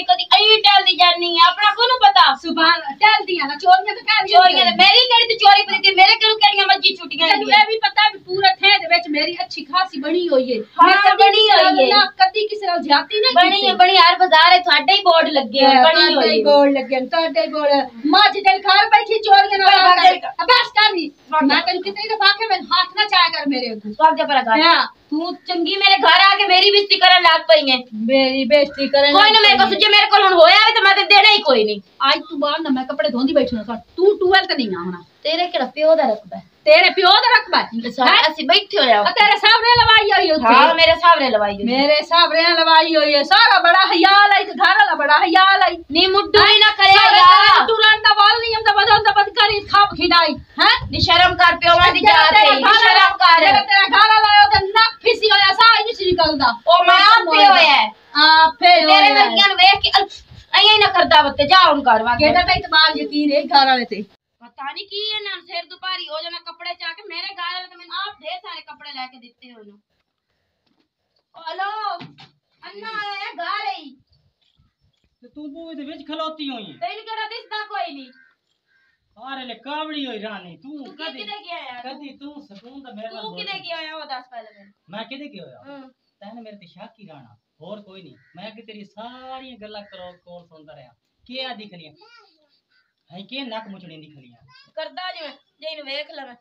जानी है अपना कोनु पता सुभान टेल दिया ना चोरियां तो कह चोरियां मेरी केड़ी तू चोरी पड़ी मेरे केड़ू केड़ियां मज्जी छुटियां ये भी पता भी पूरा थे दे विच मेरी अच्छी खासी बनी हुई है हां बनी हुई है कदी किसी नाल ज्यादती नहीं बनी हर बाजार है ਤੁਹਾਡੇ ਹੀ ਬੋਰਡ ਲੱਗੇ ਹੋਏ ਬਣੀ ਹੋਈ ਬੋਰਡ ਲੱਗੇ ਤੁਹਾਡੇ ਬੋਰਡ ਮੱਝ ਦੇ ਘਰ ਬੈਠੀ ਚੋਰੀਆਂ ਨਾਲ ਬਸ ਕਰ ਨੀ ਮੈਂ ਤੈਨੂੰ ਕਿਤੇ ਦਫਾ ਕੇ ਮੈਂ ਹੱਥ ਨਾ ਚਾਇਆ ਕਰ ਮੇਰੇ ਅੱਗੇ ਸਭ ਦੇ ਪਰ ਗਾ ਤੂੰ ਚੰਗੀ ਮੇਰੇ ਘਰ ਆ ਕੇ ਮੇਰੀ ਬੇਇੱਜ਼ਤੀ ਕਰਨ ਲੱਗ ਪਈ ਹੈ ਮੇਰੀ ਬੇਇੱਜ਼ਤੀ ਕਰਨ ਕੋਈ ਨਾ ਮੇਰੇ ਕੋ ਸੁਝੇ ਮੇਰੇ ਕੋਲ ਹੁਣ ਹੋਇਆ ਵੀ ਤੇ ਮੈਂ ਤੇ ਦੇਣਾ ਹੀ ਕੋਈ ਨਹੀਂ ਅੱਜ ਤੂੰ ਬਾਹਰ ਨਾ ਮੈਂ ਕੱਪੜੇ ਧੋਂਦੀ ਬੈਠੀ ਨਾ ਤੂੰ ਟੂਵਲ ਤੇ ਨਹੀਂ ਆਉਣਾ ਤੇਰੇ ਕਿਹੜਾ ਪਿਓ ਦਾ ਰਕਬਾ तेरे प्यो दा रकबा ਅਸੀਂ ਬੈਠੇ ਹੋਇਆ तेरे सामने लवाई हुई है हां मेरे सामने लवाई हुई मेरे सामने लवाई हुई है सारा बड़ा हयाल है घर वाला बड़ा हयाल है नी मुड्डू ही ना करे यार तुरंत दा वाल नहीं हम दा बदन दा बदकारी खाप खिदाई हैं नी शर्म कर प्यो मा दी जात है शर्म कर तेरा घर वाला है ओदा नक फिसी होया सा ही नहीं निकलदा ओ मैं आप पे होया हां पे तेरे वर्गियां देख के अइया ही ना करदा बते जा उन घर वा केदा पे इतबार यकीन है घर वाले ते पता नहीं की है ना सिर दुपारी हो जाना कपड़े चाके मेरे घर वाले तो मैंने आप ढेर सारे कपड़े लेके दिते हो ना हेलो अन्ना आया घर है ਤੇ ਤੂੰ ਬੂਹੇ ਦੇ ਵਿੱਚ ਖਲੋਤੀ ਹੋਈ ਹੈ ਤੈਨੂੰ ਕਿਹੜਾ ਦਿਸਦਾ ਕੋਈ ਨਹੀਂ ਆਰੇ ਲੈ ਕਾਵੜੀ ਹੋਈ ਰਾਣੀ ਤੂੰ ਤੂੰ ਕਦੀ ਕਿੱਥੇ ਗਿਆ ਯਾਰ ਕਦੀ ਤੂੰ ਸਕੂਨ ਦਾ ਮੇਰੇ ਨਾਲ ਤੂੰ ਕਿੱਥੇ ਗਿਆ ਆ ਉਹ ਦੱਸ ਪਹਿਲੇ ਮੈਨੂੰ ਮੈਂ ਕਿਹਦੇ ਗਿਆ ਹੋਇਆ ਤੈਨੂੰ ਮੇਰੇ ਤੇ ਸ਼ੱਕ ਹੀ ਰਾਣਾ ਹੋਰ ਕੋਈ ਨਹੀਂ ਮੈਂ ਕਿ ਤੇਰੀ ਸਾਰੀਆਂ ਗੱਲਾਂ ਕੋਲ ਸੁਣਦਾ ਰਿਹਾ ਕੀ ਆ ਦਿਖ ਰਹੀਆਂ ਹੈ ਕਿ ਨੱਕ ਮੁਚੜੀ ਦਿਖ ਰਹੀਆਂ ਕਰਦਾ ਜਿਵੇਂ ਜੇ ਇਹਨੂੰ ਵੇਖ ਲੈ ਮੈਂ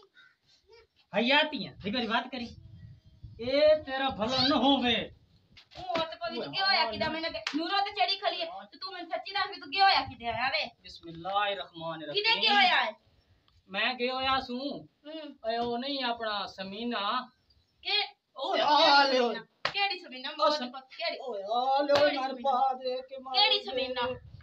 ਹਯਾਤੀਆਂ ਇੱਕ ਵਾਰੀ ਬਾਤ ਕਰੀ ਇਹ ਤੇਰਾ ਭਲਾ ਨਾ ਹੋਵੇ ਉਹ ਤੇ ਪਵੀ ਤੂੰ ਕੀ ਹੋਇਆ ਕਿਦਾ ਮੈਨੇ ਨੂਰੋ ਤੇ ਚੜੀ ਖਲੀ ਹੈ ਤੇ ਤੂੰ ਮੈਨੂੰ ਸੱਚੀ ਦੱਸ ਵੀ ਤੂੰ ਕੀ ਹੋਇਆ ਕਿਦੇ ਆਇਆ ਵੇ ਬਿਸਮਿਲ੍ਲਾਹਿਰ ਰਹਿਮਾਨਿਰ ਰਹੀਮ ਕਿਦੇ ਕੀ ਹੋਇਆ ਹੈ ਮੈਂ ਗਿਆ ਹੋਇਆ ਸੂ ਓਏ ਉਹ ਨਹੀਂ ਆਪਣਾ ਸਮੀਨਾ ਕਿ ਓਏ ਆ ਲੈ ਕਿਹੜੀ ਸਮੀਨਾ ਬਹੁਤ ਕਿਹੜੀ ਓਏ ਆ ਲੈ ਮਾਰ ਪਾ ਦੇ ਕੇ ਮਾਰ ਕਿਹੜੀ ਸਮੀਨਾ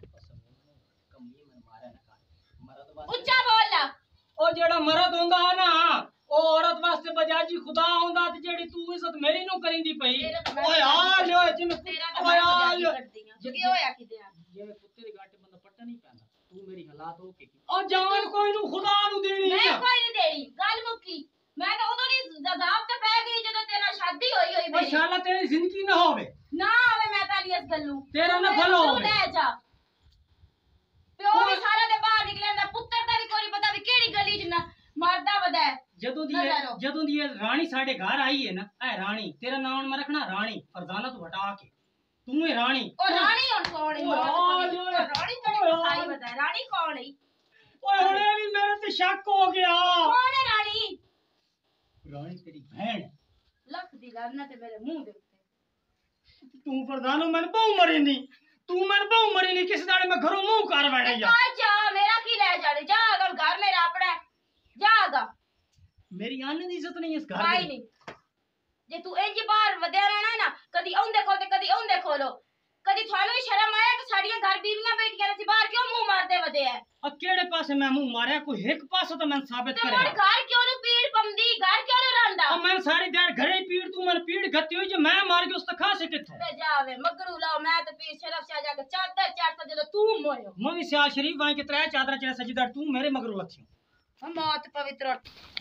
ਉੱਚਾ ਬੋਲ ਲਾ ਉਹ ਜਿਹੜਾ ਮਰਦ ਹੁੰਦਾ ਨਾ ਉਹ ਔਰਤ ਵਾਸਤੇ ਬਜਾਜੀ ਖੁਦਾ ਹੁੰਦਾ ਤੇ ਜਿਹੜੀ ਤੂੰ ਇੱਜ਼ਤ ਮੇਰੀ ਨੂੰ ਕਰਿੰਦੀ ਪਈ ਓਏ ਆ ਲਿਓ ਜਿਵੇਂ ਤੇਰਾ ਤਾਂ ਓਏ ਆ ਮੈਂ ਲਿਓ ਕਰਦੀ ਆ ਕੀ ਹੋਇਆ ਕਿਤੇ ਆ ਜਿਵੇਂ ਕੁੱਤੇ ਦੇ ਗਾਟੇ ਬੰਦਾ ਪੱਟਾ ਨਹੀਂ ਪੈਂਦਾ ਤੂੰ ਮੇਰੀ ਹਾਲਾਤ ਹੋ ਕੇ ਉਹ ਜਾਨ ਕੋਈ ਨੂੰ ਖੁਦਾ ਨੂੰ ਦੇਣੀ ਮੈਂ ਆ ਕੋਈ ਨਹੀਂ ਦੇਣੀ ਗੱਲ ਮੁੱਕੀ ਮੈਂ ਤਾਂ ਉਦੋਂ ਦੀ ਜ਼ਜ਼ਾਬ ਤੇ ਪੈ ਗਈ ਜਦੋਂ ਤੇਰਾ ਸ਼ਾਦੀ ਹੋਈ ਉਹ ਮੇਰੀ ਸ਼ਾਲਾ ਤੇਰੀ ਜ਼ਿੰਦਗੀ ਨਾ ਹੋਵੇ ਨਾ ਆਵੇ ਮੈਂ ਤਾਂ ਇਸ ਗੱਲ ਨੂੰ ਤੇਰਾ ਨਾ ਭਲਾ ਹੋਵੇ ਲੈ ਜਾ ਪਿਓ ਵੀ ਸਾਰਾ ਦੇ ਬਾਹਰ ਨਿਕਲਦਾ ਪੁੱਤਰ ਦਾ ਵੀ ਕੋਈ ਨੀ ਪਤਾ ਵੀ ਕਿਹੜੀ ਗਲੀ 'ਚ ਨਾ ਮਰਦਾ ਵਦਾ ਜਦੋਂ ਦੀ ਇਹ ਰਾਣੀ ਸਾਡੇ ਘਰ ਆਈ ਹੈ ਨਾ ਇਹ ਰਾਣੀ ਤੇਰਾ ਨਾਮ ਮੈਂ ਰੱਖਣਾ ਰਾਣੀ ਫਰਜ਼ਾਨਾ ਤੋਂ ਹਟਾ ਕੇ ਤੂੰ ਹੀ ਰਾਣੀ ਉਹ ਰਾਣੀ ਹੁਣ ਕੌਣ ਹੈ ਰਾਣੀ ਤੇਰੀ ਸਾਈ ਬਤਾ ਰਾਣੀ ਕੌਣ ਹੈ ਓਏ ਹੁਣੇ ਵੀ ਮੇਰੇ ਤੇ ਸ਼ੱਕ ਹੋ ਗਿਆ ਕੌਣ ਹੈ ਰਾਣੀ ਰਾਣੀ ਤੇਰੀ ਭੈਣ ਲੱਖ ਦੀ ਲਾਨਾ ਤੇ ਮੇਰੇ ਮੂੰਹ ਦੇ ਉੱਤੇ ਤੂੰ ਫਰਜ਼ਾਨਾ ਮੈਨੂੰ ਬਹੁ ਮਰੀ ਨਹੀਂ ਤੂੰ ਮੈਨੂੰ ਬਹੁ ਮਰੀ ਨਹੀਂ ਕਿਸ ਦਾੜੇ ਮੈਂ ਘਰੋਂ ਮੂੰਹ ਕਰ ਬੈਠਾ ਯਾਰ ਆ ਜਾ ਮੇਰਾ ਕੀ ਲੈ ਜਾਣੇ ਜਾ ਅਗਰ ਘਰ ਮੇਰਾ ਆਪਣਾ ਜਾਗਾ ਮੇਰੀ ਆਨ ਦੀ ਇੱਜ਼ਤ ਨਹੀਂ ਇਸ ਘਰ ਆਈ ਦੀ ਨਹੀਂ ਜੇ ਤੂੰ ਇੰਜ ਬਾਹਰ ਵਧਿਆ ਰਹਿਣਾ ਨਾ ਕਦੀ ਆਉਂਦੇ ਕੋਲ ਤੇ ਕਦੀ ਆਉਂਦੇ ਖੋਲੋ ਕਦੀ ਤੁਹਾਨੂੰ ਵੀ ਸ਼ਰਮ ਆਇਆ ਕਿ ਸਾਡੀਆਂ ਘਰ ਬੀਵੀਆਂ ਬੈਠੀਆਂ ਨੇ ਸੀ ਬਾਹਰ ਕਿਉਂ ਮੂੰਹ ਮਾਰਦੇ ਵਧੇ ਆ ਆ ਕਿਹੜੇ ਪਾਸੇ ਮੈਂ ਮੂੰਹ ਮਾਰਿਆ ਕੋਈ ਇੱਕ ਪਾਸੇ ਤਾਂ ਮੈਂ ਸਾਬਿਤ ਤੇ ਹੁਣ ਕਰਿਆ ਘਰ ਕਿਉਂ ਨੂੰ ਪੀੜ ਪੰਦੀ ਘਰ ਕਿਉਂ ਨੂੰ ਰੰਦਾ ਆ ਮੈਂ ਸਾਰੀ ਦਿਹਾੜ ਘਰੇ ਹੀ ਪੀੜ ਤੂੰ ਮੈਨੂੰ ਪੀੜ ਗੱਤੀ ਹੋਈ ਜੇ ਮੈਂ ਮਾਰ ਕੇ ਉਸ ਤੱਕ ਖਾ ਕਿੱਥੋਂ ਤੇ ਜਾਵੇ ਮਗਰੂ ਲਾਓ ਮੈਂ ਤੇ ਪੀਰ ਸ਼ਰਫ ਸ਼ਾਹ ਜਾ ਕੇ ਚਾਦਰ ਚਾੜਤਾ ਜਦੋਂ ਤੂੰ ਮੋਇਓ ਮੈਂ ਵੀ ਸਿਆਲ ਸ਼ਰੀਫ ਵਾਂ ਕਿ ਤਰੇ ਚਾਦਰਾਂ ਚ ਸਜਦਾ ਤੂੰ ਮੇਰੇ ਮਗਰੋਂ ਲੱਥੀ ਮੌਤ ਪਵਿੱਤਰ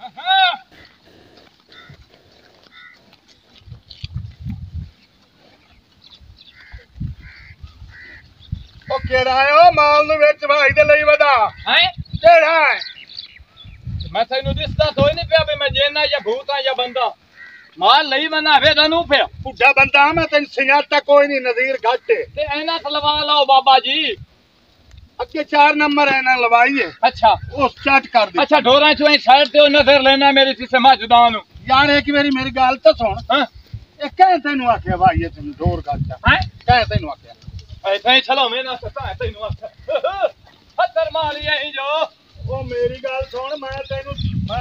ਉਹ ਕਿਹੜਾ ਹੈ ਉਹ ਮਾਲ ਨੂੰ ਵਿੱਚ ਭਾਈ ਦੇ ਲਈ ਵਦਾ ਹੈ ਕਿਹੜਾ ਹੈ ਮੈਂ ਤੈਨੂੰ ਦਿਸਦਾ ਤੋਈ ਨਹੀਂ ਪਿਆ ਵੀ ਮੈਂ ਜੇਨਾ ਜਾਂ ਭੂਤ ਆ ਜਾਂ ਬੰਦਾ ਮਾਲ ਲਈ ਬਣਾਵੇ ਤੈਨੂੰ ਪਿਆ ਬੁੱਢਾ ਬੰਦਾ ਮੈਂ ਤੈਨੂੰ ਸਿਆਣਤਾ ਕੋਈ ਨਹੀਂ ਨਜ਼ੀਰ ਘੱਟ ਏ। ਤੇ ਇਹਨਾਂ ਲਵਾ ਲਾਓ ਬਾਬਾ ਜੀ ਅੱਗੇ 4 ਨੰਬਰ ਹੈ ਨਾ ਲਵਾਈਏ ਅੱਛਾ ਉਹ ਸਟਾਰਟ ਕਰ ਦੇ ਅੱਛਾ ਢੋਰਾਂ ਚੋਂ ਸਾਈਡ ਤੇ ਉਹ ਨਜ਼ਰ ਲੈਣਾ ਮੇਰੀ ਸੀ ਸਮਝਦਾਰ ਨੂੰ ਯਾਰ ਇੱਕ ਵਾਰੀ ਮੇਰੀ ਗੱਲ ਤਾਂ ਸੁਣ ਹਾਂ ਇਹ ਕਹਿ ਤੈਨੂੰ ਆਖਿਆ ਭਾਈ ਇਹ ਤੈਨੂੰ ਢੋਰ ਘੱਟ ਹੈ ਕਹਿ ਤੈਨੂੰ ਆਖਿਆ ਐਥੇ ਚਲੋ ਮੈਂ ਨਾ ਸਤਾ ਤੈਨੂੰ ਹੱਥਰ ਮਾਰੀ ਐਂ ਜੋ ਉਹ ਮੇਰੀ ਗੱਲ ਸੁਣ ਮੈਂ ਤੈਨੂੰ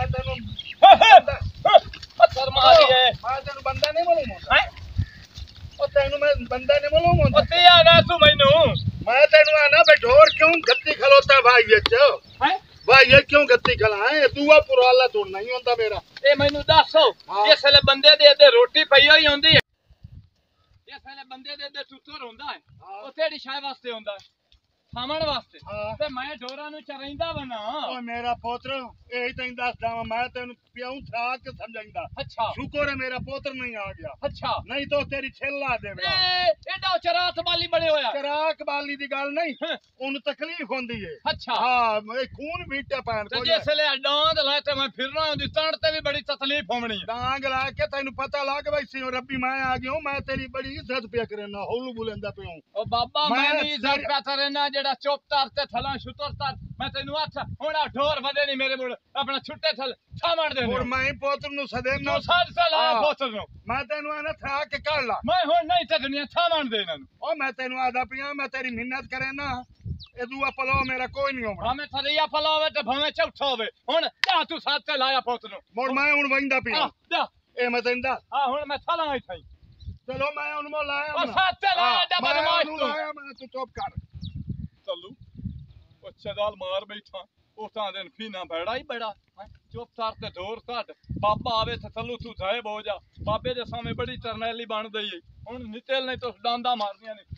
ਹੱਥਰ ਮਾਰੀ ਐ ਮੈਂ ਤੈਨੂੰ ਬੰਦਾ ਨਹੀਂ ਮਾਲੂਮ ਹੈ ਉਹ ਤੈਨੂੰ ਮੈਂ ਬੰਦਾ ਨਹੀਂ ਮਾਲੂਮ ਉਹ ਤੇ ਆ ਨਾ ਤੂੰ ਮੈਨੂੰ ਮੈਂ ਤੈਨੂੰ ਆਣਾ ਬੇ ਢੋਰ ਕਿਉਂ ਗੱਤੀ ਖਲੋਤਾ ਭਾਈ ਇਹ ਚ ਹੈ ਭਾਈ ਇਹ ਕਿਉਂ ਗੱਤੀ ਖਲਾ ਹੈ ਦੂਆ ਪੁਰਾਲਾ ਤੋਂ ਨਹੀਂ ਹੁੰਦਾ ਮੇਰਾ ਇਹ ਮੈਨੂੰ ਦੱਸੋ ਹਾਂ। ਇਸ ਵੇਲੇ ਬੰਦੇ ਦੇ ਅੱਧੇ ਰੋਟੀ ਪਈ ਹੋਈ ਹੁੰਦੀ ਹੈ ਇਸ ਵੇਲੇ ਬੰਦੇ ਦੇ ਅੱਧੇ ਟੁੱਟਰ ਹੁੰਦਾ ਹੈ ਹਾਂ। ਉਹ ਤੇਰੀ ਸ਼ਾਇ ਵਾਸਤੇ ਹੁੰਦਾ ਹੈ ਖਾਵਣ ਵਾਸਤੇ ਹਾਂ। ਤੇ ਮੈਂ ਢੋਰਾਂ ਨੂੰ ਚਰਾਈਂਦਾ ਵਨਾ ਓਏ ਮੇਰਾ ਪੁੱਤਰ ਇਹੀ ਤੈਨੂੰ ਦੱਸਦਾ ਵਾਂ ਮੈਂ ਤੈਨੂੰ ਪਿਉਂ ਥਾ ਕੇ ਸਮਝਾਈਂਦਾ ਅੱਛਾ ਸ਼ੁਕਰ ਹੈ ਮੇਰਾ ਪੁੱਤਰ ਨਹੀਂ ਆ ਗਿਆ ਅੱਛਾ ਨਹੀਂ ਤਾਂ ਤੇਰੀ ਛੇਲਾ ਦੇਵੇ ਐਡਾ ਚਰਾਤ ਵਾਲੀ ਬਣੇ ਹੋਇਆ ਚਰਾਕ ਬਾਲੀ ਦੀ ਗੱਲ ਨਹੀਂ ਹਾਂ। ਉਹਨੂੰ ਤਕਲੀਫ ਹੁੰਦੀ ਏ ਅੱਛਾ ਹਾਂ ਇਹ ਖੂਨ ਵੀਟਾ ਪੈਣ ਤੇ ਕੋਈ ਜਿਸ ਵੇਲੇ ਡਾਂਦ ਲੈ ਤੇ ਮੈਂ ਫਿਰਨਾ ਹੁੰਦੀ ਤਣ ਤੇ ਵੀ ਬੜੀ ਤਕਲੀਫ ਹੋਣੀ ਹੈ ਡਾਂਗ ਲਾ ਕੇ ਤੈਨੂੰ ਪਤਾ ਲੱਗ ਬਈ ਸੀ ਰੱਬੀ ਮੈਂ ਆ ਗਿਆ ਮੈਂ ਤੇਰੀ ਬੜੀ ਇੱਜ਼ਤ ਪਿਆ ਕਰਨਾ ਹੌਲੂ ਬੁਲੰਦਾ ਪਿਉ ਉਹ ਬਾਬਾ ਮੈਂ ਮੈਂ ਨਹੀਂ ਇੱਜ਼ਤ ਤੇਰੀ- ਪਿਆ ਕਰਨਾ ਜਿਹੜਾ ਚੁੱਪ ਤਰ ਤੇ ਥਲਾਂ ਸ਼ੁਤਰ ਤਰ ਮੈਂ ਤੈਨੂੰ ਹੱਥ ਹੁਣ ਆ ਢੋਰ ਵਧੇ ਨਹੀਂ ਮੇਰੇ ਮੁੜ ਆਪਣਾ ਛੁੱਟੇ ਥਲ ਛਾਵਣ ਦੇ ਹੁਣ ਮੈਂ ਪੁੱਤਰ ਨੂੰ ਸਦੇਨਾ ਜੋ ਸਾਡ ਸਾਲ ਆਇਆ ਹਾਂ। ਪੁੱਤਰ ਨੂੰ ਮੈਂ ਤੈਨੂੰ ਆਣਾ ਥਾ ਕੇ ਕੱਢ ਲਾ ਮੈਂ ਹੁਣ ਨਹੀਂ ਤੇ ਦੁਨੀਆ ਛਾਵਣ ਦੇ ਇਹਨਾਂ ਨੂੰ ਉਹ ਮੈਂ ਤੈਨੂੰ ਆਦਾ ਪਿਆ ਮੈਂ ਤੇਰੀ ਮਿਹਨਤ ਕਰੇ ਨਾ ਇਹ ਦੂਆ ਪਲੋ ਮੇਰਾ ਕੋਈ ਨਹੀਂ ਹੋਣਾ ਭਾਵੇਂ ਥਰੀਆ ਫਲਾਵੇ ਤੇ ਭਾਵੇਂ ਚੌਥਾ ਹੋਵੇ ਹੁਣ ਜਾ ਤੂੰ ਸਾਥ ਤੇ ਲਾਇਆ ਪੁੱਤਰ ਨੂੰ ਮੁੜ ਮੈਂ ਹੁਣ ਵਹਿੰਦਾ ਪਿਆ ਜਾ ਇਹ ਮੈਂ ਤੈਨੂੰ ਦੱਸ ਆ ਹੁਣ ਮੈਂ ਥਲਾਂ ਇੱਥੇ ਹੀ ਚਲੋ ਮੈਂ ਉਹਨੂੰ ਮੋ ਲਾਇਆ ਉਹ ਸਾਥ ਤੇ ਲਾਇਆ ਡਬਲ ਮੈਂ ਮਾਰ ਉਹਨੂੰ ਤੂੰ ਲਾਇਆ ਮੈਂ ਤੂੰ ਚੁੱਪ ਕਰ ਚੱਲੂ ਉਹ ਚਦਾਲ ਮਾਰ ਬੈਠਾ ਉਹ ਤਾਂ ਦਿਨ ਫੀਨਾ ਬੜਾ ਹੀ ਬੜਾ ਚੁੱਪ ਤਰ ਤੇ ਢੋਰ ਕੱਢ ਬਾਬਾ ਆਵੇ ਤੇ ਥੱਲੂ ਤੂੰ ਜ਼ਾਇਬ ਹੋ ਜਾ ਬਾਬੇ ਦੇ ਸਾਹਮਣੇ ਬੜੀ ਟਰਨੈਲੀ ਬਣ ਗਈ ਏ ਹੁਣ ਨਿਤੇਲ ਨਹੀਂ ਤਾਂ ਡਾਂਦਾ ਮਾਰਦੀਆਂ ਨੇ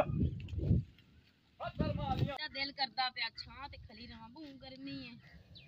ਹੱਥਰ ਮਾਰੀਆਂ ਮੇਰਾ ਦਿਲ ਕਰਦਾ ਪਿਆ ਛਾਂ ਤੇ ਖਲੀ ਰਵਾਂ ਬੂ ਗਰਮੀ ਹੈ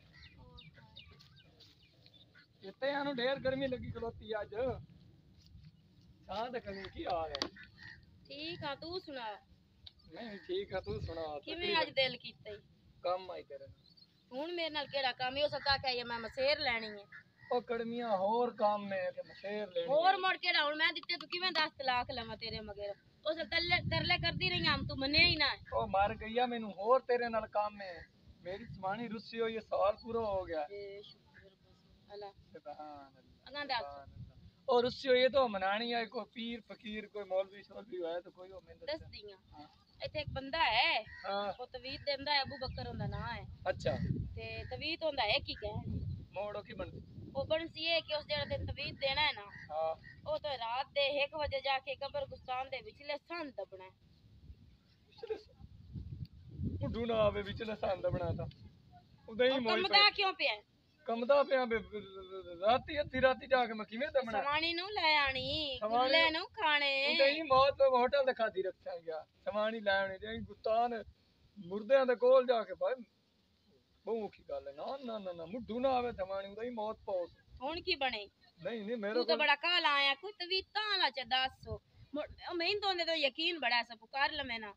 ਇੱਥੇ ਸਾਨੂੰ ਢੇਰ ਗਰਮੀ ਲੱਗੀ ਖਲੋਤੀ ਅੱਜ ਸਾਂ ਤੇ ਕਹੀਂ ਕੀ ਹਾਲ ਹੈ ਠੀਕ ਆ ਤੂੰ ਸੁਣਾ ਨਹੀਂ ਠੀਕ ਆ ਤੂੰ ਸੁਣਾ ਕਿਵੇਂ ਅੱਜ ਦਿਲ ਕੀਤਾ ਈ? ਕੰਮ ਆਈ ਕਰਨ ਹੁਣ ਮੇਰੇ ਨਾਲ ਕਿਹੜਾ ਕੰਮ ਈ? ਉਹ ਸਤਾ ਕਹੀ ਮੈਂ ਮਸੇਰ ਲੈਣੀ ਹੈ ਉਹ ਕੜਮੀਆਂ ਹੋਰ ਕੰਮ ਨੇ ਕਿ ਮਸ਼ੇਰ ਲੈਣੀ ਹੋਰ ਮੁੜ ਕੇ ਹੁਣ ਮੈਂ ਦਿੱਤੇ ਤੂੰ ਕਿਵੇਂ 10 ਤਲਾਕ ਲਵਾਂ ਤੇਰੇ ਮਗਰ ਉਸ ਤਰਲੇ ਕਰਦੀ ਰਹੀ ਹਮ ਤੂੰ ਮੰਨਿਆ ਹੀ ਨਾ ਉਹ ਮਰ ਗਈਆ ਮੈਨੂੰ ਹੋਰ ਤੇਰੇ ਨਾਲ ਕੰਮ ਹੈ ਮੇਰੀ ਸਮਾਣੀ ਰੁੱਸੀ ਹੋਈ ਸਾਲ ਪੂਰਾ ਹੋ ਗਿਆ ਏ ਸ਼ੁਕਰ ਬਸ ਅੱਲਾ ਸੁਭਾਨ ਅਗਾਂ ਦੱਸ और उससे ये तो मनानी है कोई पीर फकीर कोई मौलवी शौलवी है तो कोई वो मैं ਦੱਸਦੀ ਆ ਇੱਥੇ ਇੱਕ ਬੰਦਾ ਹੈ हाँ ਉਹ ਤਵੀਤ ਦਿੰਦਾ ਹੈ ਅਬੂ ਬਕਰ ਉਹਦਾ ਨਾਂ ਹੈ अच्छा ਤੇ ਤਵੀਤ ਹੁੰਦਾ ਹੈ ਕੀ ਕਹਿ मोड़ो की बन ਉਹ ਬਣਸੀ ਹੈ ਕਿ ਉਸ ਜਿਹੜਾ ਦਿਨ ਤਵੀਤ ਦੇਣਾ ਹੈ ਨਾ हाँ ਉਹ ਤਾਂ ਰਾਤ ਦੇ 1 ਵਜੇ ਜਾ ਕੇ ਕਬਰਗੁਸਤਾਨ ਦੇ ਵਿਚਲੇ ਸੰਨ ਦਬਣਾ ਹੈ बुढ़ू ना आवे बिचले सांद बनाता उदई मोई कमदा क्यों पे कमदा पे राती अधी राती जाके मैं किवें दमना सवानी नु ले आनी गुल्ले नु खाने उदई मौत पे होटल दे खादी रखा गया सवानी ले आनी ते गुस्तान मुर्दे दे कोल जाके भाई बहुत औखी गल है ना ना ना ना मुड्डू ना आवे सवानी उदई मौत पाउस हुन की बने नहीं नहीं मेरे तू तो बड़ा काला आया कुछ भी ताला च 10 मैं तो ने तो यकीन बड़ा सा पुकार ल मैं ना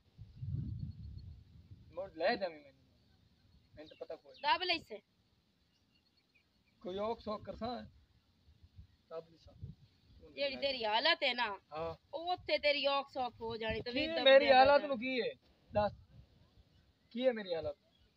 मोड ले जामी मैं तो पता कोई दाब ले से कोई औक शौक करसा है तब लिसा जेड़ी तेरी हालत है ना हां ओथे तेरी औक शौक हो जानी तो भी मेरी हालत नु की है दस की है मेरी हालत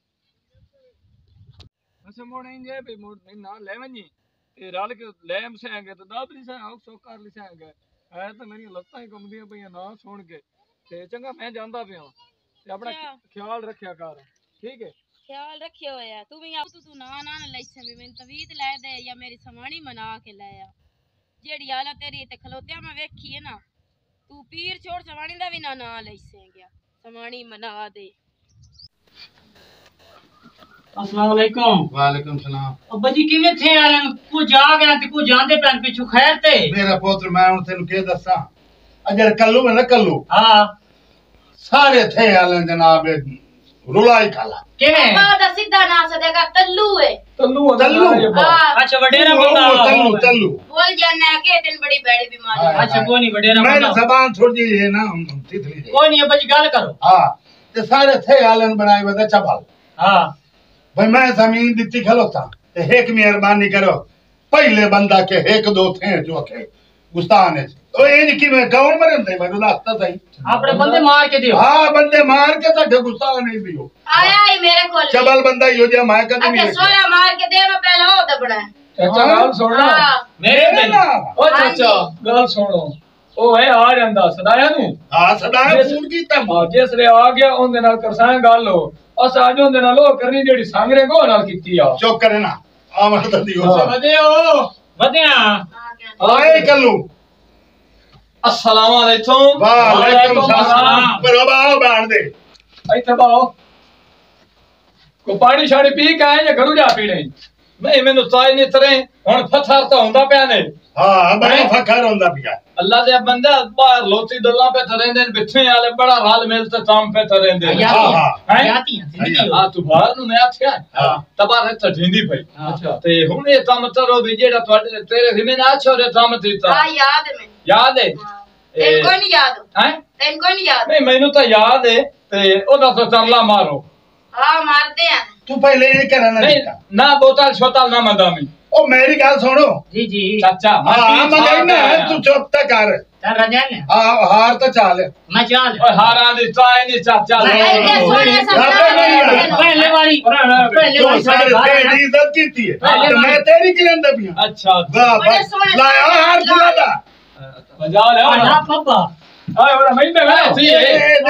अच्छा मोड़ इंजे भी मोड़ नहीं ना ले वनी ए रल के लैम से आएंगे तो दाब लिसा औक शौक कर लिसा आएंगे है तो मेरी लत्तां ही कंबदियां पईयां ना सुन के ते चंगा मैं जानदा पिया ते अपना ख्याल रखया कर ठीक है ख्याल रखियो है तू भी तू ना ना लैसे भी मैं तवीत ले दे या मेरी सवानी मना के ले आ जेड़ी हालत तेरी ते खलोतिया मैं वेखी है ना तू पीर छोड़ सवानी दा भी ना लैसे गया सवानी मना दे अस्सलाम वालेकुम वालेकुम सलाम अब्बा जी किवें थे यार को जा गया ते को जांदे पैन पिछू खैर ते मेरा पुत्र मैं हुन तेनु के दसा अजर कल्लू है ना कल्लू हां सारे थे आले जनाब रुलाई खाला किवें दा सीधा ना सदेगा तल्लू है तल्लू तल्लू अच्छा वडेरा बंदा तल्लू तल्लू बोल जाना है के दिन बड़ी बड़ी बीमारी अच्छा कोई नहीं वडेरा मैं बंदा जबान थोड़ी है ना तितली कोई नहीं अब्बा जी गल करो हां ते सारे थे आले बनाए वदा चबल हां भाई मैं जमीन दित्ती खलोता ते एक मेहरबानी करो पहले बंदा के एक दो थे जो के गुस्तान है ओ एन की मैं कौन मरन दे मैं रास्ता सही अपने बंदे मार के दियो हां बंदे मार के तो गुस्तान नहीं दियो आया ही मेरे कोल चबल बंदा ही हो जा मैं कदम अच्छा सोरा मार के दे मैं पहले हो दबड़ा चाचा गल सुनना मेरे दिल ओ चाचा गल सुनो ओ है आ ਜਾਂਦਾ ਸਦਾਇਆ ਨੂੰ हां सदा फोन कीता जिस रे आ गया ਉਹਦੇ ਨਾਲ ਕਰਸਾਂ ਗੱਲ ਹੋ ਅਸ ਅੱਜ ਉਹਦੇ ਨਾਲ ਉਹ ਕਰਨੀ ਜਿਹੜੀ ਸੰਗਰੇ ਕੋ ਨਾਲ ਕੀਤੀ ਆ चुप करे ना आमद तो दियो ਵਧਿਓ ਵਧਿਆ आए कल्लू अस्सलाम वालेकुम वालेकुम सलाम बराबर बाण दे ਇੱਥੇ ਬਾਓ ਕੋ ਪਾਣੀ ਛਾੜੀ ਪੀ ਕੇ ਆਏ ਜਾਂ ਘਰੋਂ ਜਾ ਪੀਣੇ ਨਹੀਂ ਮੈਨੂੰ ਤਾਈ ਨਹੀਂ ਤਰੇ ਹੁਣ ਫਥਰ ਤਾਂ ਹੁੰਦਾ ਪਿਆ ਨੇ हां बड़ा फखर होंदा पिया अल्लाह दे बंदा बाहर लोती दल्ला पे थरेंदे बिठे वाले बड़ा राल मिल ते काम पे थरेंदे याती हां तू बाहर नु मैं आखया हां तबार है ठंडी भाई अच्छा ते हुन ये काम तरो भी जेड़ा ਤੁਹਾਡੇ तेरे जिम्मे ना छोरे काम दिता हां याद है याद है तेन कोई नहीं याद हैं तेन कोई नहीं याद नहीं मैनू तो याद है ते ओदा तो तरला मारो हां मारते हैं तू पहले ये करना नहीं ना बोतल छोतल ना मंदामी ओ मेरी गल सुनो जी जी चाचा हां मगई ना तू चुप तक कर चल रजान हां हार तो चाल मैं चल ओए हारा दी ताई नहीं चाचा पहले वाली तो सारे तेरी इज्जत कीती है तो मैं तेरी किरंदा पिया अच्छा वाह वाह लाया हार फुलादा बजा ले ना पापा ओए ओए मैं थी ए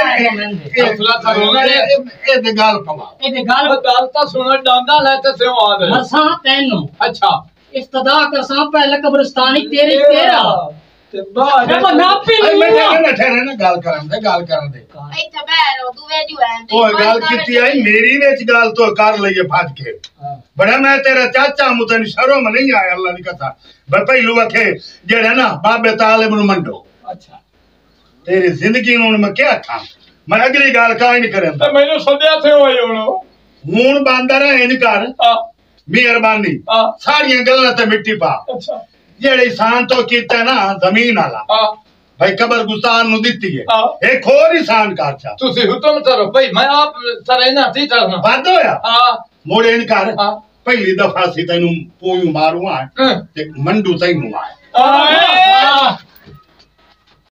ते गाल पवा ए ते गाल गल तो सुन डांदा ले ते सेव आ दे मसा तैनू अच्छा इस्तदा करसा पहले कब्रिस्तानी तेरी तेरा ते बाद देखो ना पी मैं ठहरे ना गाल करन दे ਇੱਥੇ ਬੈਠੋ ਤੂੰ ਵੇਜੂ ਐਂ ਤੇ ओ गाल कीती आई मेरी विच गाल तो कर लईए फज के बड़ा मैं तेरा चाचा मु तैनू शर्म नहीं आया अल्लाह दी कसम मैं पहलू आखे जेड़ा ना बाबे तालिब नु मंडो अच्छा तेरी जिंदगी नु मैं क्या आखा मैं अगली गाल काई नहीं करन ते मैनू सद्या थे होई हूं बंदा रहे इन कर हां मेहरबानी हां सारियां गल्लां ते मिट्टी पा अच्छा जेड़े इंसान तो कीता ना जमीन वाला हां भाई कबर गुस्तान नु दित्ती है हाँ। एक और इंसान काचा तुसी हुक्म करो भाई मैं आप सरे ना थी करना वाद होया हां मोड़े इन कर हां पहली दफा सी तैनू पोयू मारू आ ते मंडू तैनू आ